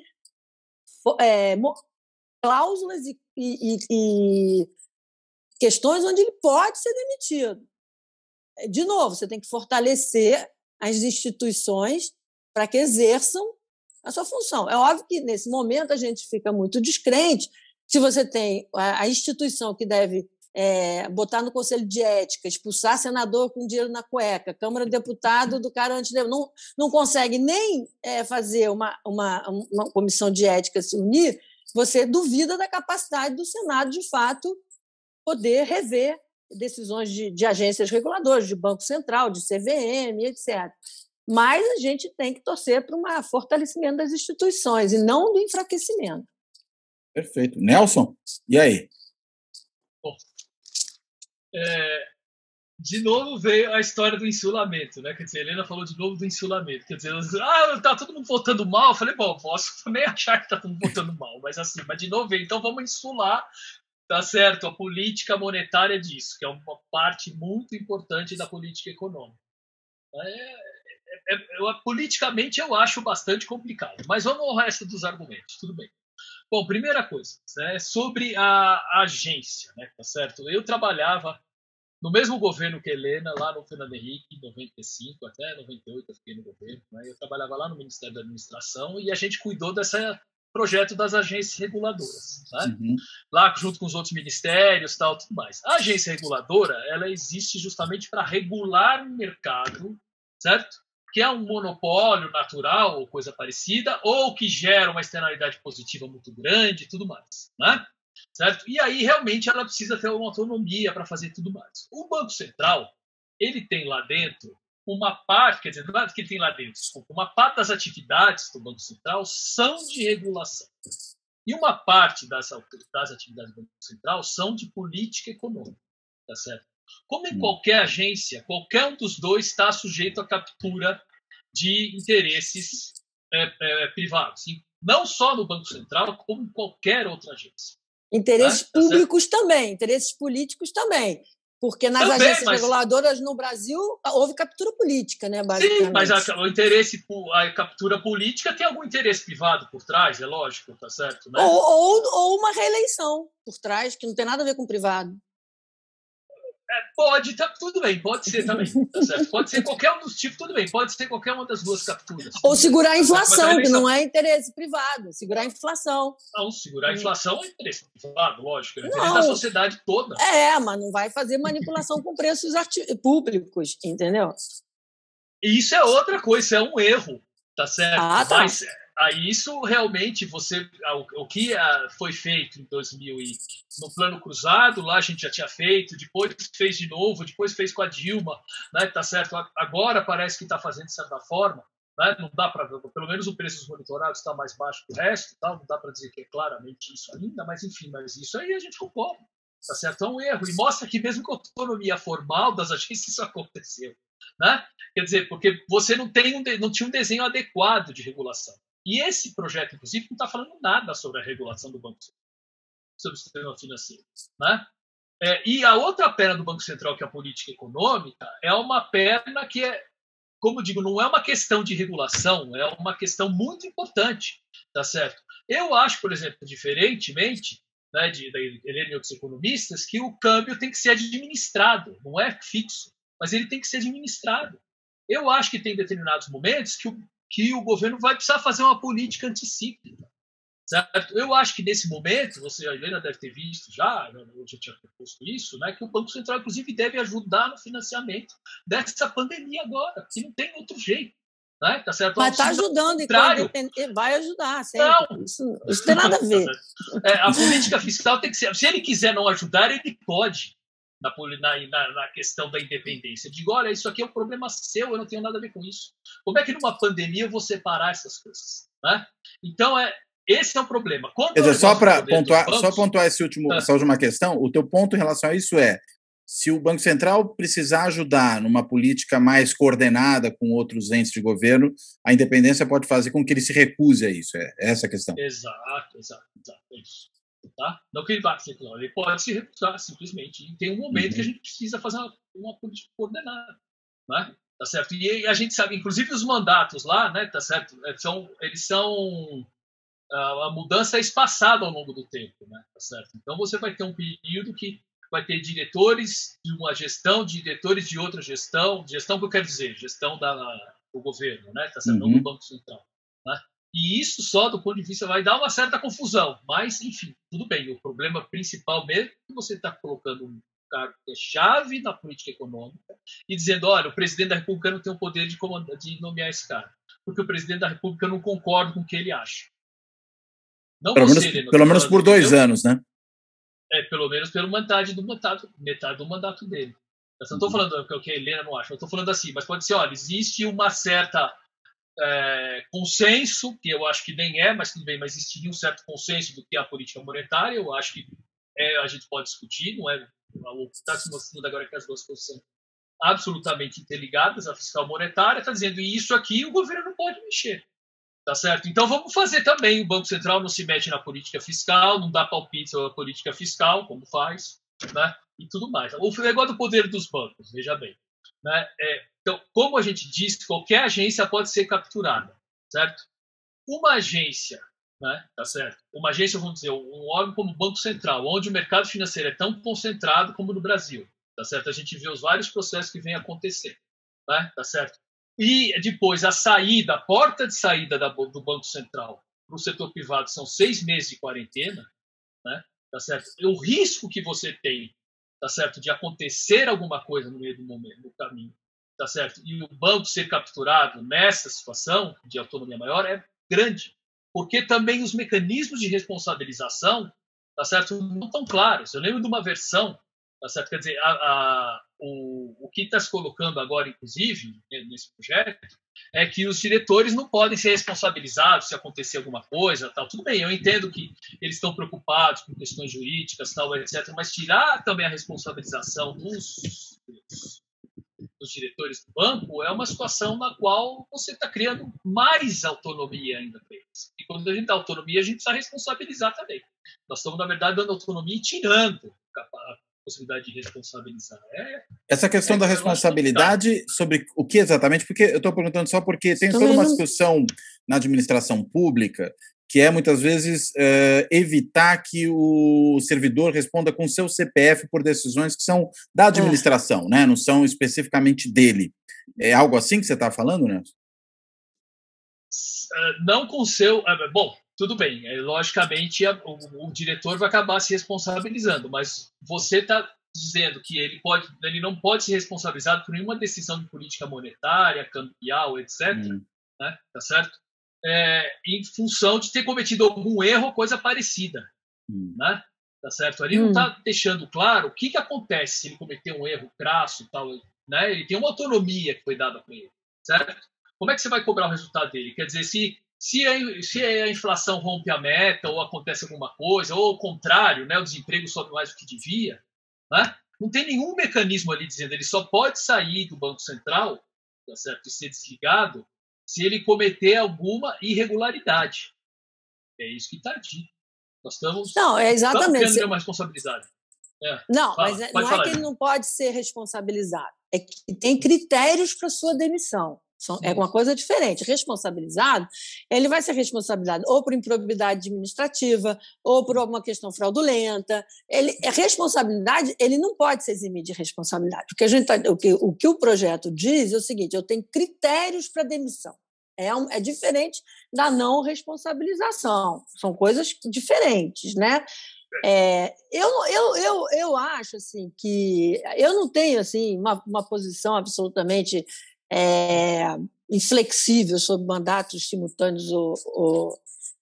é, cláusulas e, e, e questões onde ele pode ser demitido. De novo, você tem que fortalecer as instituições para que exerçam a sua função. É óbvio que, nesse momento, a gente fica muito descrente. Se você tem a instituição que deve é, botar no Conselho de Ética, expulsar senador com dinheiro na cueca, Câmara de Deputado do cara antes de... Não, não consegue nem é, fazer uma, uma, uma comissão de ética se unir, você duvida da capacidade do Senado, de fato, poder rever decisões de, de agências reguladoras, de Banco Central, de C V M, etcétera. Mas a gente tem que torcer para um fortalecimento das instituições e não do enfraquecimento. Perfeito. Nelson, e aí? Bom, é, de novo veio a história do insulamento, né? Quer dizer, a Helena falou de novo do insulamento. Quer dizer, ah, tá todo mundo votando mal. Eu falei, bom, posso também achar que tá todo mundo votando mal, mas assim, mas de novo veio. Então vamos insular, tá certo, a política monetária disso, que é uma parte muito importante da política econômica. É, É, eu, politicamente eu acho bastante complicado, mas vamos ao resto dos argumentos, tudo bem. Bom, primeira coisa, né, sobre a, a agência, né, tá certo? Eu trabalhava no mesmo governo que a Helena, lá no Fernando Henrique, em noventa e cinco até noventa e oito eu fiquei no governo, né, eu trabalhava lá no Ministério da Administração e a gente cuidou desse projeto das agências reguladoras, né? Uhum. Lá junto com os outros ministérios, tal, tudo mais. A agência reguladora, ela existe justamente para regular o mercado, certo? Que é um monopólio natural ou coisa parecida, ou que gera uma externalidade positiva muito grande e tudo mais, né? Certo? E aí, realmente, ela precisa ter uma autonomia para fazer tudo mais. O Banco Central, ele tem lá dentro uma parte, quer dizer, não é que ele tem lá dentro, desculpa, uma parte das atividades do Banco Central são de regulação. E uma parte das, das atividades do Banco Central são de política econômica, tá certo? Como em qualquer agência, qualquer um dos dois está sujeito à captura de interesses é, é, privados. Não só no Banco Central, como em qualquer outra agência. Interesses tá? públicos tá também, interesses políticos também. Porque nas também, agências mas... reguladoras no Brasil houve captura política, né, basicamente. Sim, mas a, o interesse, a captura política tem algum interesse privado por trás, é lógico, tá certo? Né? Ou, ou, ou uma reeleição por trás, que não tem nada a ver com privado. É, pode, tá, tudo bem, pode ser também, tá certo? Pode ser qualquer um dos tipos, tudo bem, pode ser qualquer uma das duas capturas. Ou segurar a inflação, a que não é interesse privado, segurar a inflação. Não, segurar a inflação é interesse privado, lógico, é interesse não, da sociedade toda. É, mas não vai fazer manipulação com preços públicos, entendeu? E isso é outra coisa, isso é um erro, tá certo? Ah, tá. Mas aí isso realmente você o, o que a, foi feito em dois mil e no plano cruzado, lá a gente já tinha feito, depois fez de novo, depois fez com a Dilma, né, tá certo? Agora parece que está fazendo de certa forma, né, não dá para, pelo menos o preço dos monitorados está mais baixo que o resto, tá? Não dá para dizer que é claramente isso ainda, mas enfim, mas isso aí a gente concorda, tá certo? É um erro e mostra que mesmo com a autonomia formal das agências isso aconteceu, né? Quer dizer, porque você não tem um, não tinha um desenho adequado de regulação. E esse projeto, inclusive, não está falando nada sobre a regulação do Banco Central, sobre o sistema financeiro, né? É, e a outra perna do Banco Central, que é a política econômica, é uma perna que é, como eu digo, não é uma questão de regulação, é uma questão muito importante, tá certo? Eu acho, por exemplo, diferentemente, né, de, de Helena e outros economistas, que o câmbio tem que ser administrado, não é fixo, mas ele tem que ser administrado. Eu acho que tem determinados momentos que o, que o governo vai precisar fazer uma política anticíclica. Certo? Eu acho que nesse momento, você, a Helena deve ter visto já, eu já tinha proposto isso, né, que o Banco Central, inclusive, deve ajudar no financiamento dessa pandemia agora, que não tem outro jeito. Né? Tá certo? Mas está ajudando, e vai ajudar sempre. Não. Isso não tem nada a ver. É, a política fiscal tem que ser. Se ele quiser não ajudar, ele pode. Na, na, na questão da independência. Eu digo, olha, isso aqui é um problema seu, eu não tenho nada a ver com isso. Como é que numa pandemia eu vou separar essas coisas? Né? Então, é, esse é o problema. Quanto Quer dizer, só para pontuar, bancos, só pontuar esse último, ah. essa última questão, o teu ponto em relação a isso é, se o Banco Central precisar ajudar numa política mais coordenada com outros entes de governo, a independência pode fazer com que ele se recuse a isso, é essa a questão. Exato, exato, exato, é isso. Tá? Não que ele vá se recusar, ele pode se recusar simplesmente. E tem um momento uhum. que a gente precisa fazer uma, uma política coordenada, né? Tá certo? E a gente sabe, inclusive os mandatos lá, né? Tá certo? São, eles são a mudança é espaçada ao longo do tempo, né? Tá certo? Então você vai ter um período que vai ter diretores de uma gestão, diretores de outra gestão, gestão que eu quero dizer, gestão da, do governo, né? Tá certo? Uhum. Não do Banco Central, né? E isso só do ponto de vista vai dar uma certa confusão, mas, enfim, tudo bem. O problema principal mesmo é que você está colocando um cargo que é chave na política econômica e dizendo, olha, o presidente da República não tem o poder de, comandar, de nomear esse cara, porque o presidente da República não concorda com o que ele acha. Não pelo você, menos, Helena, pelo menos por dois entendeu? anos, né? É, pelo menos pelo metade do mandato, metade do mandato dele. Eu não estou uhum. falando o que a Helena não acha, eu estou falando assim, mas pode ser, olha, existe uma certa É, consenso, que eu acho que nem é, mas tudo bem, mas existiria um certo consenso do que é a política monetária, eu acho que é, a gente pode discutir, não é? O que está se mostrando agora é que as duas coisas são absolutamente interligadas, a fiscal monetária está dizendo, e isso aqui o governo não pode mexer, tá certo? Então vamos fazer também, o Banco Central não se mete na política fiscal, não dá palpite sobre a política fiscal, como faz, né? E tudo mais. O negócio do poder dos bancos, veja bem, né? É, então, como a gente disse, qualquer agência pode ser capturada, certo? Uma agência, né, tá certo? Uma agência, vamos dizer, um órgão como o Banco Central, onde o mercado financeiro é tão concentrado como no Brasil, tá certo? A gente vê os vários processos que vêm acontecendo, né, tá certo? E depois a saída, a porta de saída da, do Banco Central para o setor privado são seis meses de quarentena, né, tá certo? E o risco que você tem, tá certo, de acontecer alguma coisa no meio do momento, no caminho, tá certo? E o banco ser capturado nessa situação de autonomia maior é grande, porque também os mecanismos de responsabilização, tá certo, não estão claros. Eu lembro de uma versão, tá certo? Quer dizer, a, a, o, o que está se colocando agora, inclusive, nesse projeto, é que os diretores não podem ser responsabilizados se acontecer alguma coisa, tal. Tudo bem, eu entendo que eles estão preocupados com questões jurídicas, tal, etcétera, mas tirar também a responsabilização dos dos diretores do banco, é uma situação na qual você está criando mais autonomia ainda para eles. E quando a gente dá autonomia, a gente precisa responsabilizar também. Nós estamos, na verdade, dando autonomia e tirando a possibilidade de responsabilizar. É, Essa questão é, da responsabilidade sobre o que exatamente? Porque eu estou perguntando só porque tem toda uma discussão na administração pública que é, muitas vezes, é, evitar que o servidor responda com seu C P F por decisões que são da administração, é. né? Não são especificamente dele. É algo assim que você está falando, né? Não com seu... Bom, tudo bem. Logicamente, o, o diretor vai acabar se responsabilizando, mas você está dizendo que ele, pode, ele não pode ser responsabilizado por nenhuma decisão de política monetária, cambial, etcétera. Hum. Né? Tá certo? é, em função de ter cometido algum erro ou coisa parecida. Hum. Né? Tá certo? Ali hum. não está deixando claro o que, que acontece se ele cometer um erro crasso, tal, né? Ele tem uma autonomia que foi dada para ele, certo? Como é que você vai cobrar o resultado dele? Quer dizer, se, se, a, se a inflação rompe a meta ou acontece alguma coisa, ou o contrário, né? O desemprego sobe mais do que devia, né? Não tem nenhum mecanismo ali dizendo ele só pode sair do Banco Central, tá certo? E ser desligado se ele cometer alguma irregularidade. É isso que está dito. Nós estamos, não, é exatamente. Estamos uma responsabilidade. É, não, fala, mas não é que ele não pode ser responsabilizado, é que tem critérios para sua demissão. São, é uma coisa diferente. Responsabilizado, ele vai ser responsabilizado ou por improbidade administrativa, ou por alguma questão fraudulenta. Ele, a responsabilidade, ele não pode se eximir de responsabilidade. Porque a gente tá, o, que, o que o projeto diz é o seguinte: eu tenho critérios para demissão. É, um, é diferente da não responsabilização. São coisas diferentes, né? É, eu, eu, eu, eu acho assim, que eu não tenho assim, uma, uma posição absolutamente é, inflexível sobre mandatos simultâneos ou, ou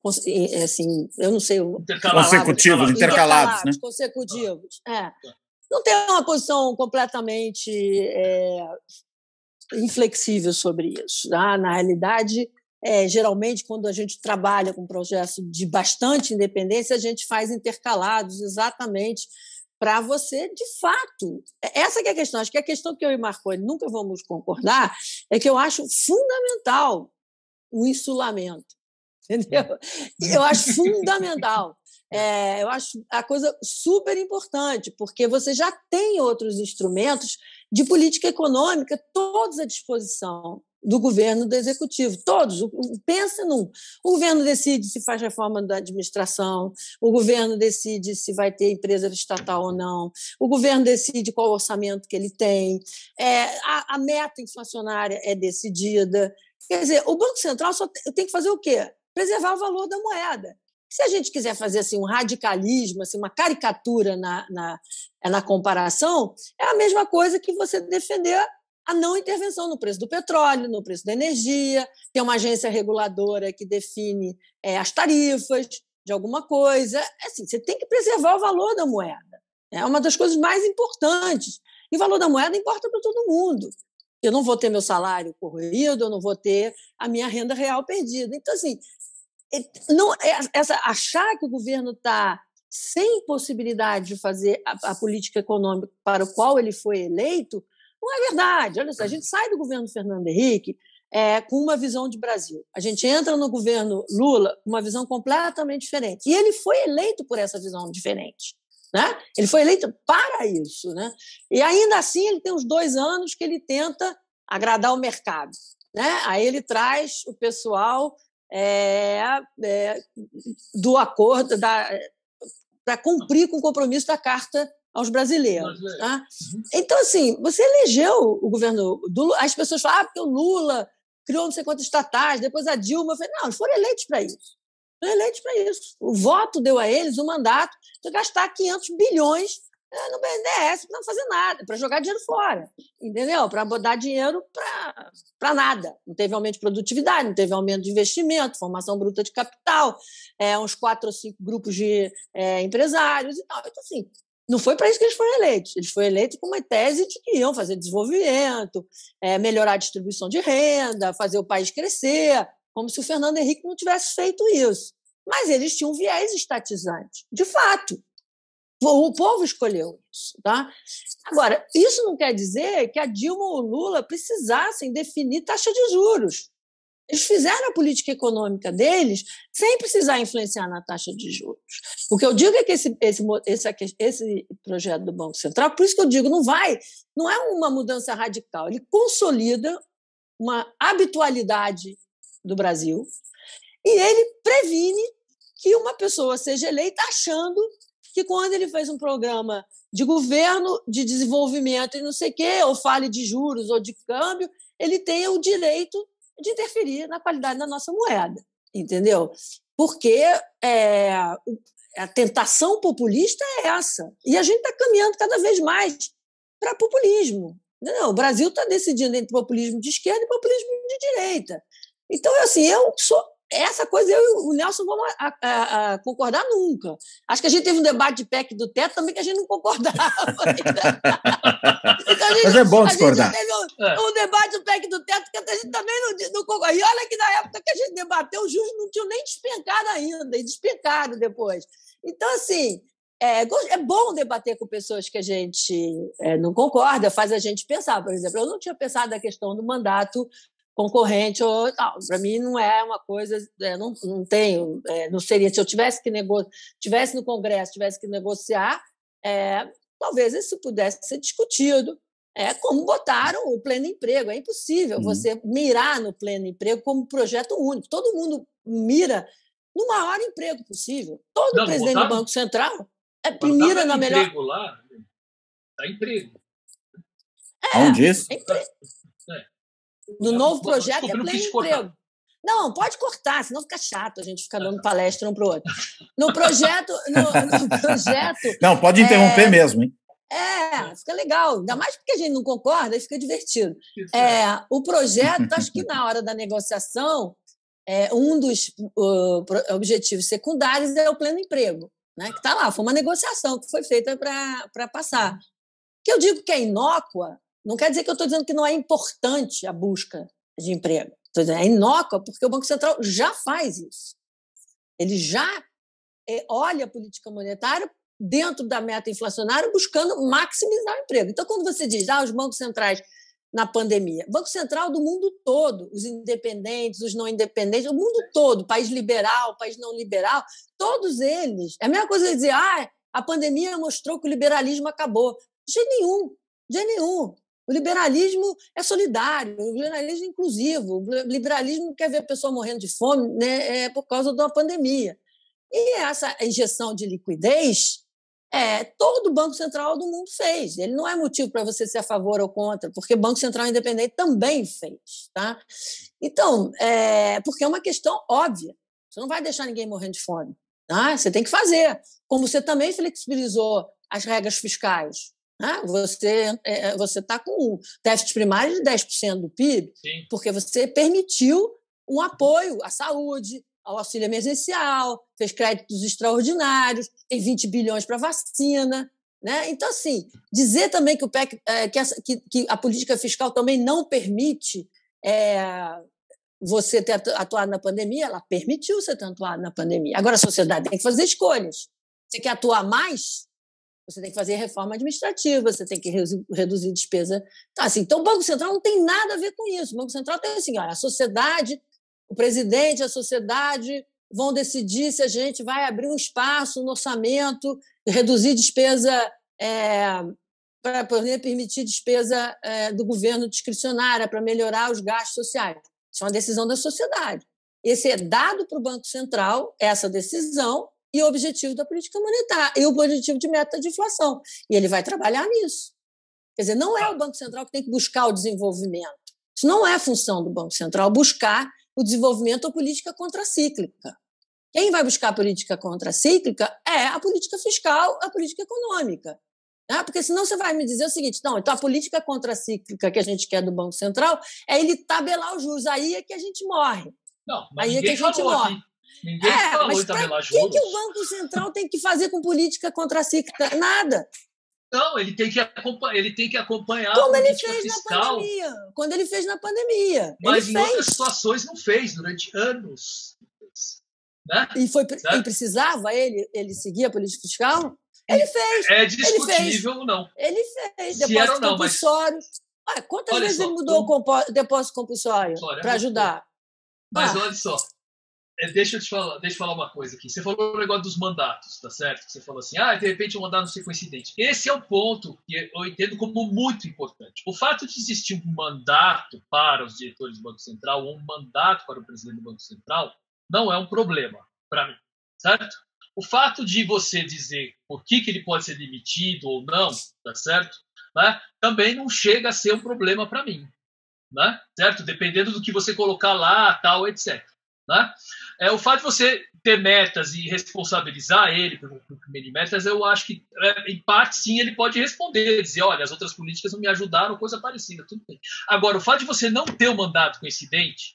assim, eu não sei. Intercalados, consecutivos, intercalados, intercalados, né? Consecutivos. É. Não tenho uma posição completamente é, inflexível sobre isso. Tá? Na realidade, é, geralmente, quando a gente trabalha com um processo de bastante independência, a gente faz intercalados exatamente para você, de fato. Essa que é a questão. Acho que a questão que eu e Marconi nunca vamos concordar é que eu acho fundamental o insulamento. Entendeu? Eu acho fundamental. É, eu acho a coisa super importante, porque você já tem outros instrumentos de política econômica todos à disposição do governo, do executivo, todos. Pensa num. O governo decide se faz reforma da administração, o governo decide se vai ter empresa estatal ou não, o governo decide qual orçamento que ele tem, é, a, a meta inflacionária é decidida. Quer dizer, o Banco Central só tem, tem que fazer o quê? Preservar o valor da moeda. Se a gente quiser fazer assim, um radicalismo, assim, uma caricatura na, na, na comparação, é a mesma coisa que você defender a não intervenção no preço do petróleo, no preço da energia, tem uma agência reguladora que define é, as tarifas de alguma coisa. Assim, você tem que preservar o valor da moeda. É uma das coisas mais importantes. E o valor da moeda importa para todo mundo. Eu não vou ter meu salário corroído, eu não vou ter a minha renda real perdida. Então, assim, não, essa, achar que o governo está sem possibilidade de fazer a, a política econômica para o qual ele foi eleito, não é verdade. Olha só, a gente sai do governo Fernando Henrique é, com uma visão de Brasil. A gente entra no governo Lula com uma visão completamente diferente. E ele foi eleito por essa visão diferente. Né? Ele foi eleito para isso. Né? E ainda assim ele tem uns dois anos que ele tenta agradar o mercado. Né? Aí ele traz o pessoal é, é, do acordo para cumprir com o compromisso da Carta aos brasileiros. Tá? Então, assim, você elegeu o governo do Lula, as pessoas falam, ah, porque o Lula criou não sei quantas estatais, depois a Dilma fez. Não, eles foram eleitos para isso. Foram eleitos para isso. O voto deu a eles o mandato de gastar quinhentos bilhões no B N D E S para não fazer nada, para jogar dinheiro fora, entendeu? Para dar dinheiro para nada. Não teve aumento de produtividade, não teve aumento de investimento, formação bruta de capital, é, uns quatro ou cinco grupos de é, empresários e tal. Então, assim, não foi para isso que eles foram eleitos. Eles foram eleitos com uma tese de que iam fazer desenvolvimento, é, melhorar a distribuição de renda, fazer o país crescer, como se o Fernando Henrique não tivesse feito isso. Mas eles tinham um viés estatizante, de fato. O povo escolheu isso. Tá? Agora, isso não quer dizer que a Dilma ou o Lula precisassem definir taxa de juros. Eles fizeram a política econômica deles sem precisar influenciar na taxa de juros. O que eu digo é que esse, esse, esse, esse projeto do Banco Central, por isso que eu digo, não vai, não é uma mudança radical, ele consolida uma habitualidade do Brasil e ele previne que uma pessoa seja eleita achando que quando ele fez um programa de governo, de desenvolvimento e não sei o quê, ou fale de juros ou de câmbio, ele tenha o direito de interferir na qualidade da nossa moeda, entendeu? Porque é, a tentação populista é essa. E a gente está caminhando cada vez mais para populismo. Não, o Brasil está decidindo entre populismo de esquerda e populismo de direita. Então, assim, eu sou essa coisa eu e o Nelson vamos a, a, a concordar nunca. Acho que a gente teve um debate de P E C do teto também que a gente não concordava. Então, gente, mas é bom discordar. A gente já teve um, é. um debate do P E C do teto que a gente também não, não concordava. E olha que na época que a gente debateu, os juros não tinham nem despencado ainda, e despencaram depois. Então, assim, é, é bom debater com pessoas que a gente é, não concorda, faz a gente pensar. Por exemplo, eu não tinha pensado na questão do mandato concorrente, ou para mim não é uma coisa, é, não, não tenho, é, não seria, se eu tivesse que negociar, tivesse no Congresso, tivesse que negociar, é, talvez isso pudesse ser discutido, é, como botaram o pleno emprego, é impossível uhum. você mirar no pleno emprego como projeto único, todo mundo mira no maior emprego possível, todo não, presidente botaram, do Banco Central é, mira na melhor... emprego lá, dá emprego. É, Onde isso? É emprego. Do novo projeto Desculpa, é pleno emprego. Não, pode cortar, senão fica chato a gente ficar dando palestra um para o outro. No projeto, no, no projeto. Não, pode interromper é, mesmo, hein? É, fica legal. Ainda mais porque a gente não concorda, aí fica divertido. É, o projeto, acho que na hora da negociação, é, um dos uh, objetivos secundários é o pleno emprego, né? Que está lá, foi uma negociação que foi feita para passar. Que eu digo que é inócua. Não quer dizer que eu estou dizendo que não é importante a busca de emprego. Estou dizendo, é inócua porque o Banco Central já faz isso. Ele já é, olha a política monetária dentro da meta inflacionária buscando maximizar o emprego. Então, quando você diz, ah, os bancos centrais na pandemia, Banco Central do mundo todo, os independentes, os não independentes, o mundo todo, país liberal, país não liberal, todos eles. É a mesma coisa de dizer, ah, a pandemia mostrou que o liberalismo acabou. De jeito nenhum, de jeito nenhum. O liberalismo é solidário, o liberalismo é inclusivo, o liberalismo não quer ver a pessoa morrendo de fome, né, é por causa da pandemia. E essa injeção de liquidez, é, todo Banco Central do mundo fez. Ele não é motivo para você ser a favor ou contra, porque o Banco Central Independente também fez. Tá? Então, é, porque é uma questão óbvia. Você não vai deixar ninguém morrendo de fome. Tá? Você tem que fazer. Como você também flexibilizou as regras fiscais. Ah, você é, você está com um déficit primário de dez por cento do P I B, Sim. porque você permitiu um apoio à saúde, ao auxílio emergencial, fez créditos extraordinários, tem vinte bilhões para vacina. Né? Então, assim, dizer também que, o P E C, é, que, essa, que, que a política fiscal também não permite é, você ter atuado na pandemia, ela permitiu você ter atuado na pandemia. Agora, a sociedade tem que fazer escolhas. Você quer atuar mais? Você tem que fazer reforma administrativa, você tem que reduzir despesa. Então, assim, então, o Banco Central não tem nada a ver com isso. O Banco Central tem assim, olha, a sociedade, o presidente e a sociedade vão decidir se a gente vai abrir um espaço no orçamento, reduzir despesa é, para poder permitir despesa é, do governo discricionária, para melhorar os gastos sociais. Isso é uma decisão da sociedade. Esse é dado para o Banco Central, essa decisão, e o objetivo da política monetária, e o objetivo de meta de inflação. E ele vai trabalhar nisso. Quer dizer, não é o Banco Central que tem que buscar o desenvolvimento. Isso não é função do Banco Central, buscar o desenvolvimento ou política contracíclica. Quem vai buscar a política contracíclica é a política fiscal, a política econômica. Né? Porque senão você vai me dizer o seguinte, não, então a política contracíclica que a gente quer do Banco Central é ele tabelar os juros. Aí é que a gente morre. Não, mas aí é que a gente morre. Aqui. Ninguém é, falou mas em tabelar juros. O que, que o juros. Banco Central tem que fazer com política contracíclica? Nada. Não, ele tem que acompanhar, ele tem que acompanhar Como a ele política fez fiscal. Na pandemia. Quando ele fez na pandemia. Mas ele em fez. outras situações não fez, durante anos. Né? E, foi, e precisava ele, ele seguir a política fiscal? Ele fez. É discutível ou não. Ele fez. Se Depósito era não, compulsório. mas... Ah, quantas olha vezes só, ele mudou um... o depósito compulsório para ajudar? Mas ah. olha só. É, deixa, eu te falar, deixa eu falar uma coisa aqui. Você falou o negócio dos mandatos, tá certo? Você falou assim, ah, de repente o mandato não ser coincidente. Esse é um ponto que eu entendo como muito importante. O fato de existir um mandato para os diretores do Banco Central ou um mandato para o presidente do Banco Central não é um problema para mim, certo? O fato de você dizer por que, que ele pode ser demitido ou não, tá certo? Né? Também não chega a ser um problema para mim, né? Certo? Dependendo do que você colocar lá, tal, etcétera. Né? É, o fato de você ter metas e responsabilizar ele por cumprimento de metas, eu acho que, é, em parte, sim, ele pode responder, dizer, olha, as outras políticas não me ajudaram, coisa parecida, tudo bem. Agora, o fato de você não ter um mandato coincidente,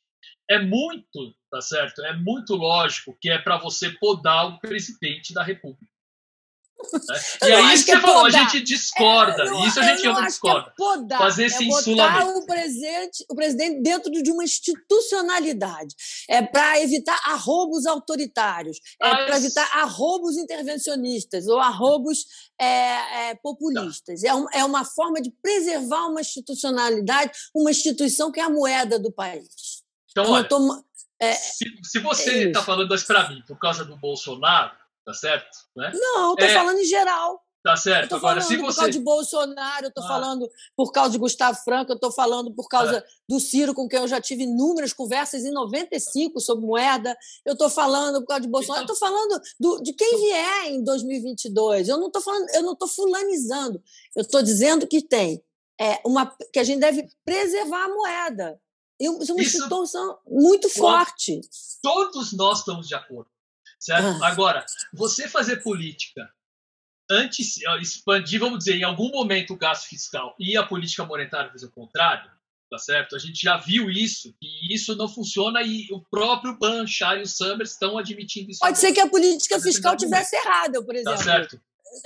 é muito, tá certo? É muito lógico que é para você podar o presidente da República. Né? E é isso que você falou, a gente discorda. É, não, isso a gente não discorda. É podar, fazer esse é insulamento. O presidente, o presidente dentro de uma institucionalidade. É para evitar arroubos autoritários, é ah, para evitar arroubos intervencionistas ou arroubos é, é, populistas. É, um, é uma forma de preservar uma institucionalidade, uma instituição que é a moeda do país. Então, olha, tô, é, se, se você está é falando isso para mim por causa do Bolsonaro, tá certo? Né? Não, eu tô é, falando em geral. Tá certo. Eu tô Agora, falando se por você... causa de Bolsonaro, eu tô ah. falando por causa de Gustavo Franco, eu tô falando por causa é. do Ciro, com quem eu já tive inúmeras conversas em noventa e cinco sobre moeda, eu tô falando por causa de Bolsonaro, então... eu tô falando do, de quem vier em dois mil e vinte e dois. Eu não tô falando, eu não tô fulanizando. Eu tô dizendo que tem é, uma que a gente deve preservar a moeda. E uma Isso... instituição muito forte. Todos nós estamos de acordo. Certo? Ah. Agora, você fazer política antes, expandir, vamos dizer, em algum momento o gasto fiscal e a política monetária fazer o contrário, tá certo? A gente já viu isso, e isso não funciona e o próprio Ban, Shah e o Summers estão admitindo isso. Pode ser que a política fiscal tivesse errada, por exemplo. Tá certo?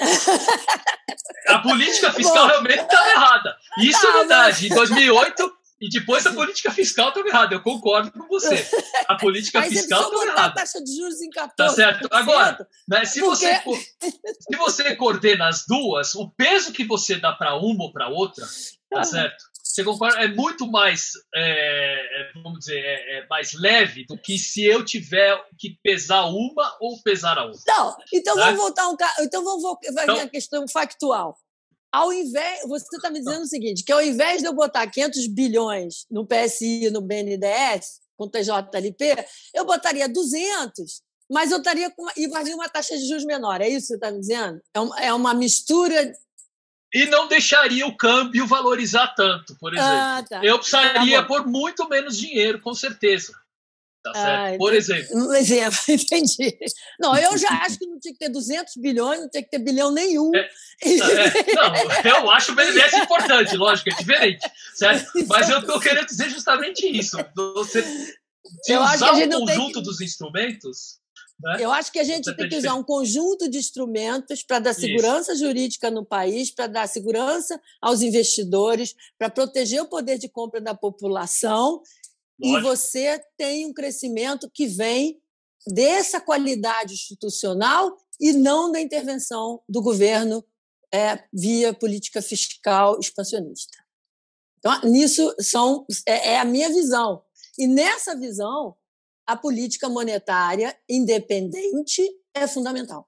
A política fiscal Bom, realmente estava errada. Isso tá, é verdade. Mas... Em dois mil e oito... E depois a política fiscal estava errada, eu concordo com você. A política Mas fiscal estava errada. A taxa de juros em quatorze por cento. Tá certo. Agora, né, se, porque... você, se você coordena as duas, o peso que você dá para uma ou para outra, tá certo? Você concorda? É muito mais, é, vamos dizer, é, é mais leve do que se eu tiver que pesar uma ou pesar a outra. Não, então né? vamos voltar um então vamos voltar então, a questão factual. Ao invés, você está me dizendo o seguinte, que ao invés de eu botar quinhentos bilhões no P S I e no B N D E S, com T J L P, eu botaria duzentos, mas eu estaria com uma, e valia uma taxa de juros menor. É isso que você está me dizendo? É uma, é uma mistura... E não deixaria o câmbio valorizar tanto, por exemplo. Ah, tá. Eu precisaria tá por muito menos dinheiro, com certeza. Tá certo? Ah, por exemplo. Um exemplo, entendi. Não, eu já acho que não tinha que ter duzentos bilhões, não tinha que ter bilhão nenhum. É, é, não, eu acho o B N D E S importante, lógico, é diferente. Certo? Mas eu estou querendo dizer justamente isso. Você se eu usar o um conjunto que... dos instrumentos... Né? Eu acho que a gente tem que usar um conjunto de instrumentos para dar segurança Isso. jurídica no país, para dar segurança aos investidores, para proteger o poder de compra da população. Lógico. E você tem um crescimento que vem dessa qualidade institucional e não da intervenção do governo é, via política fiscal expansionista. Então, nisso são, é, é a minha visão. E nessa visão, a política monetária independente é fundamental.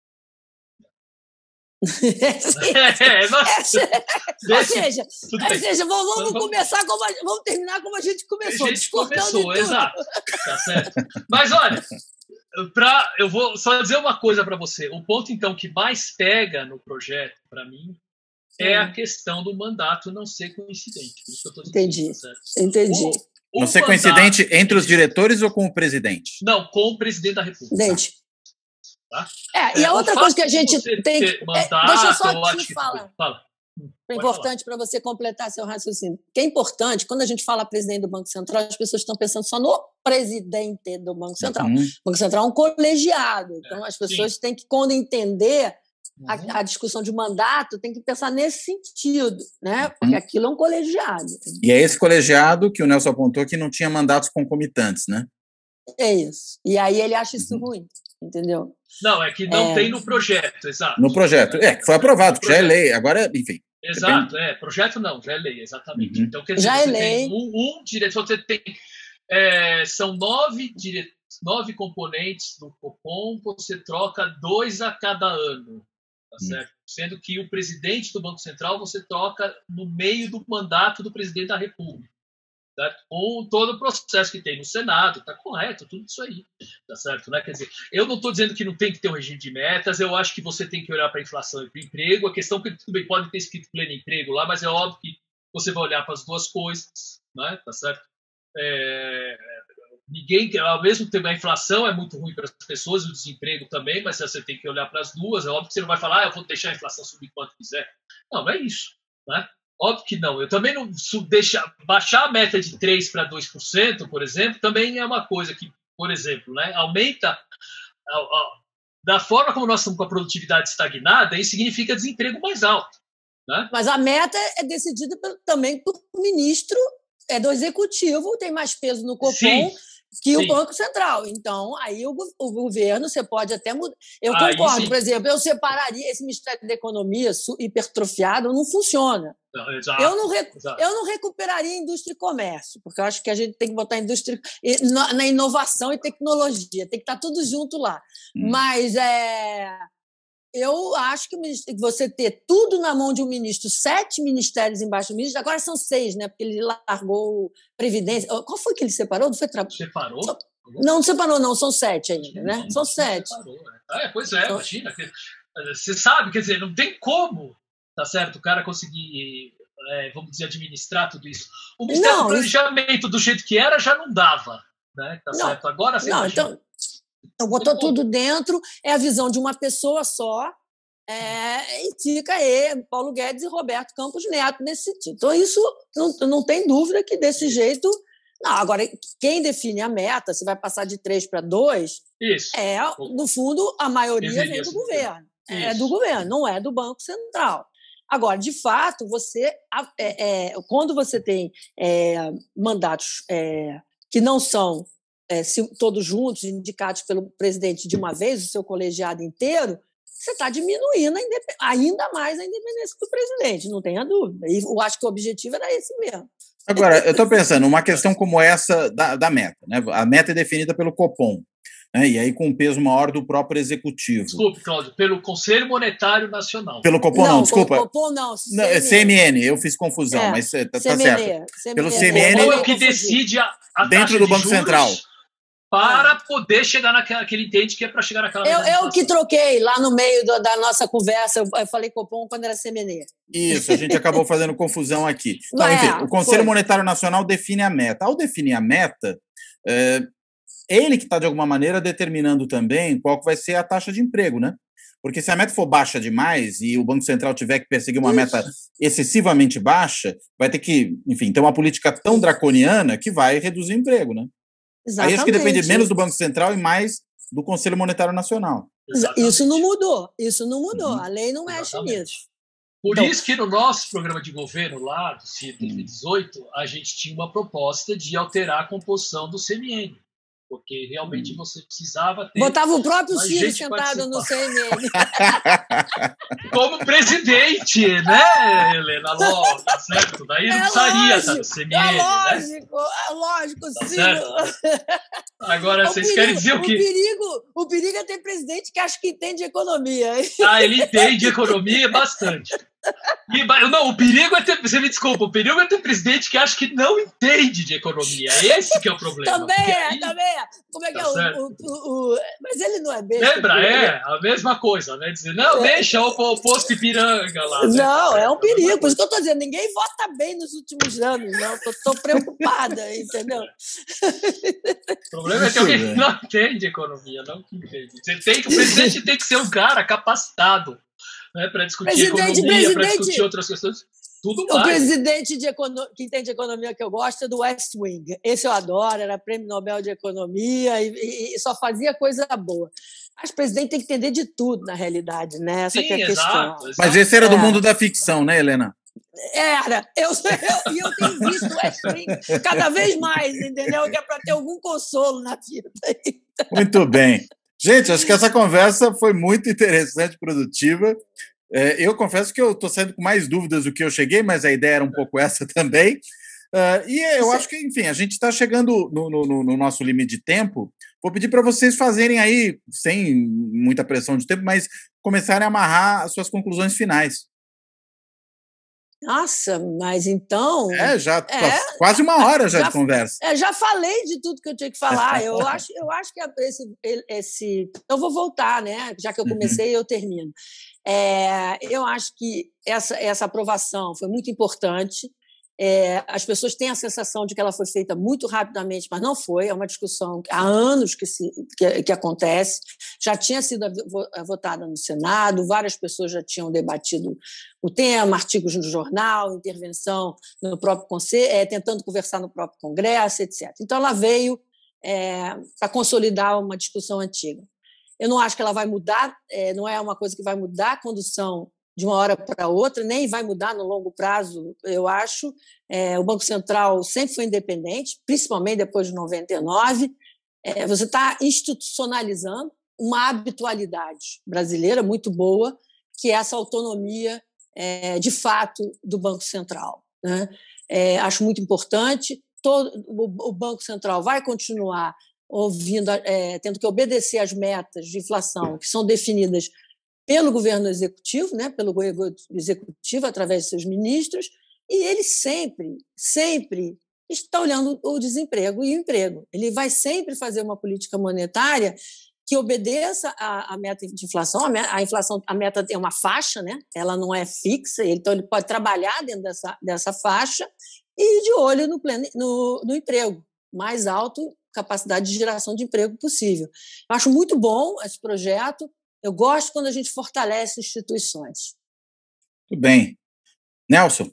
É, nossa, é, ou seja, ou seja vamos, vamos começar como a, vamos terminar como a gente começou. A gente começou, exato. Tá certo. Mas olha, pra, eu vou só dizer uma coisa para você. O ponto então que mais pega no projeto para mim é a questão do mandato não ser coincidente. Por isso que eu tô dizendo, entendi. Tá certo? Entendi. O, Não ser coincidente entre os diretores ou com o presidente? Não, com o presidente da República. Presidente. Tá? É, e a outra coisa que a gente tem que... Mandato, é, deixa eu só te que falar. Fala. É importante para você completar seu raciocínio. Que é importante, quando a gente fala presidente do Banco Central, as pessoas estão pensando só no presidente do Banco Central. Uhum. O Banco Central é um colegiado. Então, as pessoas Sim. têm que, quando entender a, uhum. a discussão de mandato, tem que pensar nesse sentido, né? Porque uhum. aquilo é um colegiado. E é esse colegiado que o Nelson apontou que não tinha mandatos concomitantes, né? É isso. E aí ele acha isso uhum. ruim, entendeu? Não, é que não é... tem no projeto, exato. No projeto, é, que foi aprovado, que já é lei, agora, enfim. Exato, depende... é, projeto não, já é lei, exatamente. Uhum. Então, quer dizer, já você é lei. tem um, um diretor, você tem, é, são nove, dire... nove componentes do Copom, você troca dois a cada ano, tá uhum. certo? Sendo que o presidente do Banco Central você troca no meio do mandato do presidente da República. Certo? Com todo o processo que tem no Senado, está correto, tudo isso aí, tá certo, né? Quer dizer, eu não estou dizendo que não tem que ter um regime de metas, eu acho que você tem que olhar para a inflação e para o emprego, a questão que tudo bem, pode ter escrito pleno emprego lá, mas é óbvio que você vai olhar para as duas coisas, né? Tá certo? É, ninguém, ao mesmo tempo, a inflação é muito ruim para as pessoas, o desemprego também, mas você tem que olhar para as duas, é óbvio que você não vai falar, ah, eu vou deixar a inflação subir quanto quiser. Não, não é isso, né? Óbvio que não. Eu também não deixar, baixar a meta de três para dois por cento, por exemplo, também é uma coisa que, por exemplo, né, aumenta a, a, da forma como nós estamos com a produtividade estagnada, isso significa desemprego mais alto. Né? Mas a meta é decidida também por ministro é do executivo, tem mais peso no Copom sim, que sim. o Banco Central. Então, aí o, o governo, você pode até mudar. Eu aí concordo, sim. por exemplo, eu separaria esse Ministério da Economia hipertrofiado, não funciona. Não, exato, eu, não recu- eu não recuperaria indústria e comércio, porque eu acho que a gente tem que botar indústria na inovação e tecnologia, tem que estar tudo junto lá. Hum. Mas é... eu acho que você ter tudo na mão de um ministro, sete ministérios embaixo do ministro, agora são seis, né? Porque ele largou Previdência. Qual foi que ele separou? Não foi tra... Separou? Não, não separou, não, são sete ainda, né? São sete. Separou, né? É, pois é, então... imagina. Você sabe, quer dizer, não tem como, tá certo, o cara conseguir, é, vamos dizer, administrar tudo isso. O Ministério não, do Planejamento, isso... do jeito que era, já não dava, né? Tá não, certo? Agora você não, imagina. Então... Então, botou tudo dentro, é a visão de uma pessoa só, é, e fica aí Paulo Guedes e Roberto Campos Neto nesse sentido. Então, isso não, não tem dúvida que desse jeito... Não, agora, quem define a meta, se vai passar de três para dois, isso. é, no fundo, a maioria Deveria vem do governo. Isso. É do governo, não é do Banco Central. Agora, de fato, você, é, é, quando você tem é, mandatos é, que não são É, se, todos juntos, indicados pelo presidente de uma vez, o seu colegiado inteiro, você está diminuindo a ainda mais a independência do presidente, não tenha dúvida. E eu acho que o objetivo era esse mesmo. Agora, eu estou pensando, uma questão como essa da, da meta, né? A meta é definida pelo Copom, né? E aí com um peso maior do próprio executivo. Desculpe, Cláudio, pelo Conselho Monetário Nacional. Pelo Copom não, não desculpa. Copom não, C M N. Não, C M N, eu fiz confusão, é, mas tá, tá certo. C M N, pelo C M N. O Copom é o que decide a, a dentro taxa do de Banco juros Central. Para poder chegar naquela que ele entende que é para chegar naquela... Eu, eu que troquei lá no meio do, da nossa conversa, eu falei Copom quando era C M N. Isso, a gente acabou fazendo confusão aqui. Então, é, enfim, o Conselho foi. Monetário Nacional define a meta. Ao definir a meta, é ele que está, de alguma maneira, determinando também qual que vai ser a taxa de emprego, né? Porque se a meta for baixa demais e o Banco Central tiver que perseguir uma Isso. meta excessivamente baixa, vai ter que, enfim, ter uma política tão draconiana que vai reduzir o emprego, né? Exatamente. Aí acho que depende menos do Banco Central e mais do Conselho Monetário Nacional. Exatamente. Isso não mudou, isso não mudou. Uhum. A lei não mexe Exatamente. nisso. Por então, isso que no nosso programa de governo lá, do C I R dois mil e dezoito, a gente tinha uma proposta de alterar a composição do C M N. Porque realmente você precisava ter... Botava o próprio Ciro sentado no C M N. Como presidente, né, Helena? Lógico, tá certo? Daí não é precisaria estar no C M N, é lógico, né? É lógico, tá Ciro. Certo? Agora, vocês perigo, querem dizer o quê? O perigo, o perigo é ter presidente que acha que entende economia. Ah, ele entende economia bastante. E, não, o perigo é ter, você me desculpa, o perigo é ter presidente que acha que não entende de economia. Esse que é o problema. Também é, aí, também é. Como é que tá é o, o, o, o... Mas ele não é besta. Lembra? É, a mesma coisa, né? Dizer, não, é. deixa o, o posto Ipiranga lá. Né? Não, é um perigo. Por isso que eu estou dizendo, ninguém vota bem nos últimos anos, não. Estou preocupada, entendeu? O problema é que alguém é. não entende economia, não entende. Você tem que, o presidente tem que ser um cara capacitado. Né, para discutir presidente, economia, para discutir outras questões, tudo mais. O presidente de econo... que entende economia que eu gosto é do West Wing. Esse eu adoro, era prêmio Nobel de Economia e, e só fazia coisa boa. Mas o presidente tem que entender de tudo, na realidade, né? Essa Sim, que é a exato, questão. Exato. Mas esse era é. do mundo da ficção, né, Helena? Era. Eu, eu, e eu tenho visto o West Wing cada vez mais, entendeu? Que é para ter algum consolo na vida. Muito bem. Gente, acho que essa conversa foi muito interessante, produtiva. É, eu confesso que eu estou saindo com mais dúvidas do que eu cheguei, mas a ideia era um pouco essa também. Uh, e eu acho que, enfim, a gente está chegando no, no, no nosso limite de tempo. Vou pedir para vocês fazerem aí, sem muita pressão de tempo, mas começarem a amarrar as suas conclusões finais. Nossa, mas então... É, já é, quase uma hora já, já de conversa. É, já falei de tudo que eu tinha que falar. Eu acho, eu acho que esse, esse... Eu vou voltar, né? Já que eu comecei, eu termino. É, eu acho que essa, essa aprovação foi muito importante. É, as pessoas têm a sensação de que ela foi feita muito rapidamente, mas não foi. É uma discussão há anos que, se, que, que acontece. Já tinha sido votada no Senado, várias pessoas já tinham debatido o tema, artigos no jornal, intervenção no próprio conselho, é, tentando conversar no próprio Congresso, etcétera. Então, ela veio é, para consolidar uma discussão antiga. Eu não acho que ela vai mudar, é, não é uma coisa que vai mudar a condução de uma hora para outra, nem vai mudar no longo prazo, eu acho. É, o Banco Central sempre foi independente, principalmente depois de noventa e nove. É, você está institucionalizando uma habitualidade brasileira muito boa, que é essa autonomia, é, de fato, do Banco Central, né? É, acho muito importante. Todo, o, o Banco Central vai continuar ouvindo, é, tendo que obedecer às metas de inflação que são definidas pelo governo executivo, né, pelo executivo através de seus ministros, e ele sempre, sempre está olhando o desemprego e o emprego. Ele vai sempre fazer uma política monetária que obedeça à, à meta de inflação. A, meta, a inflação, a meta é uma faixa, né? Ela não é fixa, então ele pode trabalhar dentro dessa, dessa faixa e de olho no, pleno, no, no emprego mais alto, capacidade de geração de emprego possível. Eu acho muito bom esse projeto. Eu gosto quando a gente fortalece instituições. Tudo bem. Nelson?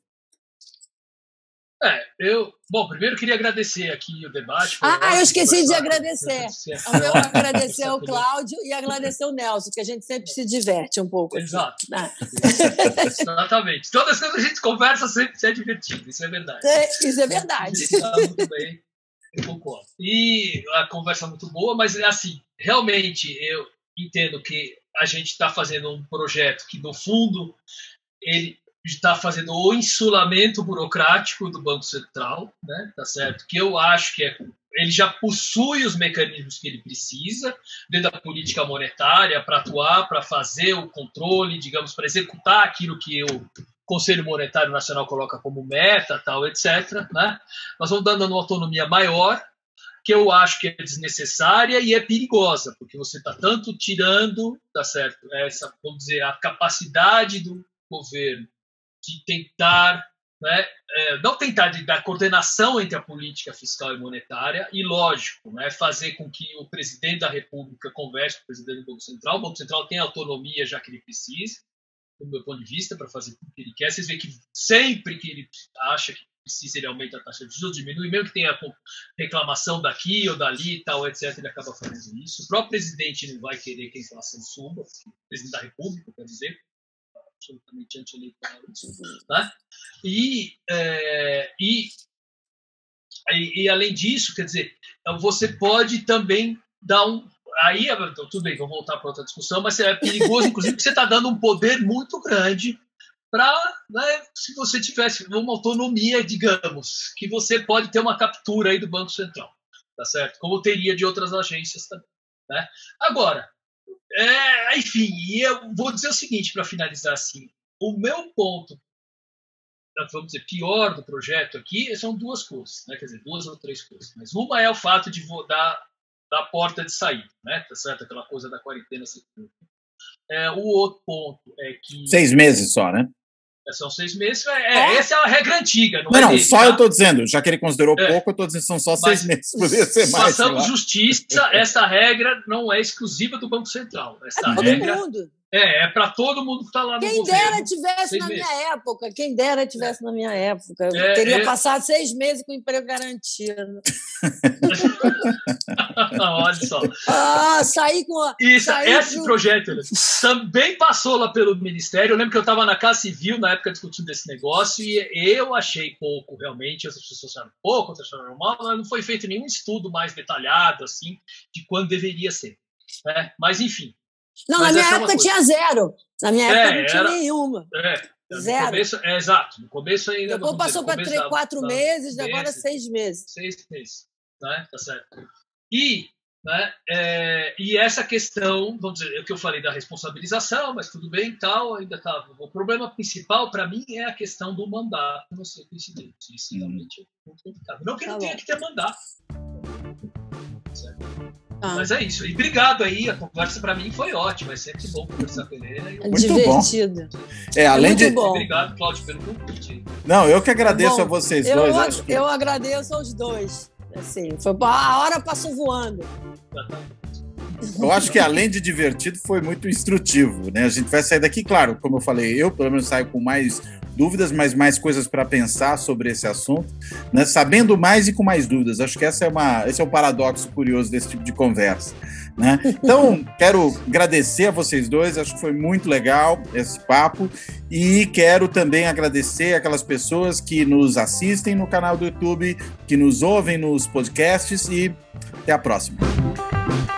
É, eu... Bom, primeiro queria agradecer aqui o debate. Ah, eu esqueci de agradecer. O meu agradecer ao Cláudio e agradecer ao Nelson, que a gente sempre se diverte um pouco. Exato. Ah. Exatamente. Todas as coisas que a gente conversa sempre é divertido, isso é verdade. É, isso é verdade. Está muito bem, eu concordo. E a conversa é muito boa, mas, assim, realmente eu entendo que a gente está fazendo um projeto que, no fundo, ele está fazendo o insulamento burocrático do Banco Central, né? Tá certo? Que eu acho que é, ele já possui os mecanismos que ele precisa dentro da política monetária para atuar, para fazer o controle, digamos, para executar aquilo que o Conselho Monetário Nacional coloca como meta, tal, etcétera. Né? Nós vamos dando uma autonomia maior, que eu acho que é desnecessária e é perigosa, porque você está tanto tirando, tá certo, essa, vamos dizer, a capacidade do governo de tentar, né, é, não tentar, de dar coordenação entre a política fiscal e monetária, e, lógico, né, fazer com que o presidente da República converse com o presidente do Banco Central. O Banco Central tem autonomia, já que ele precisa, do meu ponto de vista, para fazer o que ele quer. Vocês veem que sempre que ele acha que precisa, ele aumenta a taxa de juros, diminui, mesmo que tenha reclamação daqui ou dali, tal, etcétera, ele acaba fazendo isso. O próprio presidente não vai querer que a inflação suba, o presidente da República, quer dizer, absolutamente anti-eleitoral isso, né? E, é, e, e, e, além disso, quer dizer, você pode também dar um... Aí, tudo bem, vou voltar para outra discussão, mas é perigoso, inclusive, porque você está dando um poder muito grande para, né, se você tivesse uma autonomia, digamos, que você pode ter uma captura aí do Banco Central, tá certo? Como teria de outras agências também, né? Agora, é, enfim, eu vou dizer o seguinte para finalizar assim, o meu ponto, vamos dizer, pior do projeto aqui são duas coisas, né? Quer dizer, duas ou três coisas, mas uma é o fato de dar da porta de saída, né? Tá certo? Aquela coisa da quarentena. É, o outro ponto é que... Seis meses só, né? São seis meses. É, é. Essa é a regra antiga. Não, não, é não dele, só tá? eu estou dizendo, já que ele considerou é. pouco, eu estou dizendo que são só seis meses. Poderia ser mais. Façamos justiça, essa regra não é exclusiva do Banco Central. Essa é todo regra mundo. É, é para todo mundo que está lá no quem governo. Dera tivesse na meses. minha época, quem dera tivesse é. na minha época. Eu é, teria é... passado seis meses com emprego garantido. Olha só. Ah, saí com a... Isso, saí esse de... projeto também passou lá pelo Ministério. Eu lembro que eu estava na Casa Civil na época discutindo esse negócio e eu achei pouco, realmente. As pessoas acharam pouco, outras acharam normal, mas não foi feito nenhum estudo mais detalhado assim de quando deveria ser. Né? Mas, enfim. Não, Mas na minha época é tinha zero. Na minha época é, não tinha era, nenhuma. É, zero. No começo, é, exato. No começo ainda. Depois passou para três, da, quatro da, meses, meses, agora seis meses. Seis meses. Né? Tá certo. E, né, é, e essa questão, vamos dizer, é o que eu falei da responsabilização, mas tudo bem e tal, ainda tá. O problema principal para mim é a questão do mandato não ser coincidente. Isso realmente é muito complicado. Não que tá não bom. tenha que ter mandato. Certo? Ah. Mas é isso. E obrigado aí, a conversa para mim foi ótima. É sempre bom conversar com ele. É muito divertido. Bom. É, além é muito de... bom. Obrigado, Cláudio, pelo convite. Não, eu que agradeço bom, a vocês eu, dois. Eu, acho que... eu agradeço aos dois. Assim, foi, a hora passou voando. Eu acho que além de divertido, foi muito instrutivo, né? A gente vai sair daqui, claro, como eu falei, eu pelo menos saio com mais dúvidas, mas mais coisas para pensar sobre esse assunto, né? Sabendo mais e com mais dúvidas. Acho que essa é uma, esse é um paradoxo curioso desse tipo de conversa, né? Então, quero agradecer a vocês dois, acho que foi muito legal esse papo, e quero também agradecer aquelas pessoas que nos assistem no canal do YouTube, que nos ouvem nos podcasts, e até a próxima.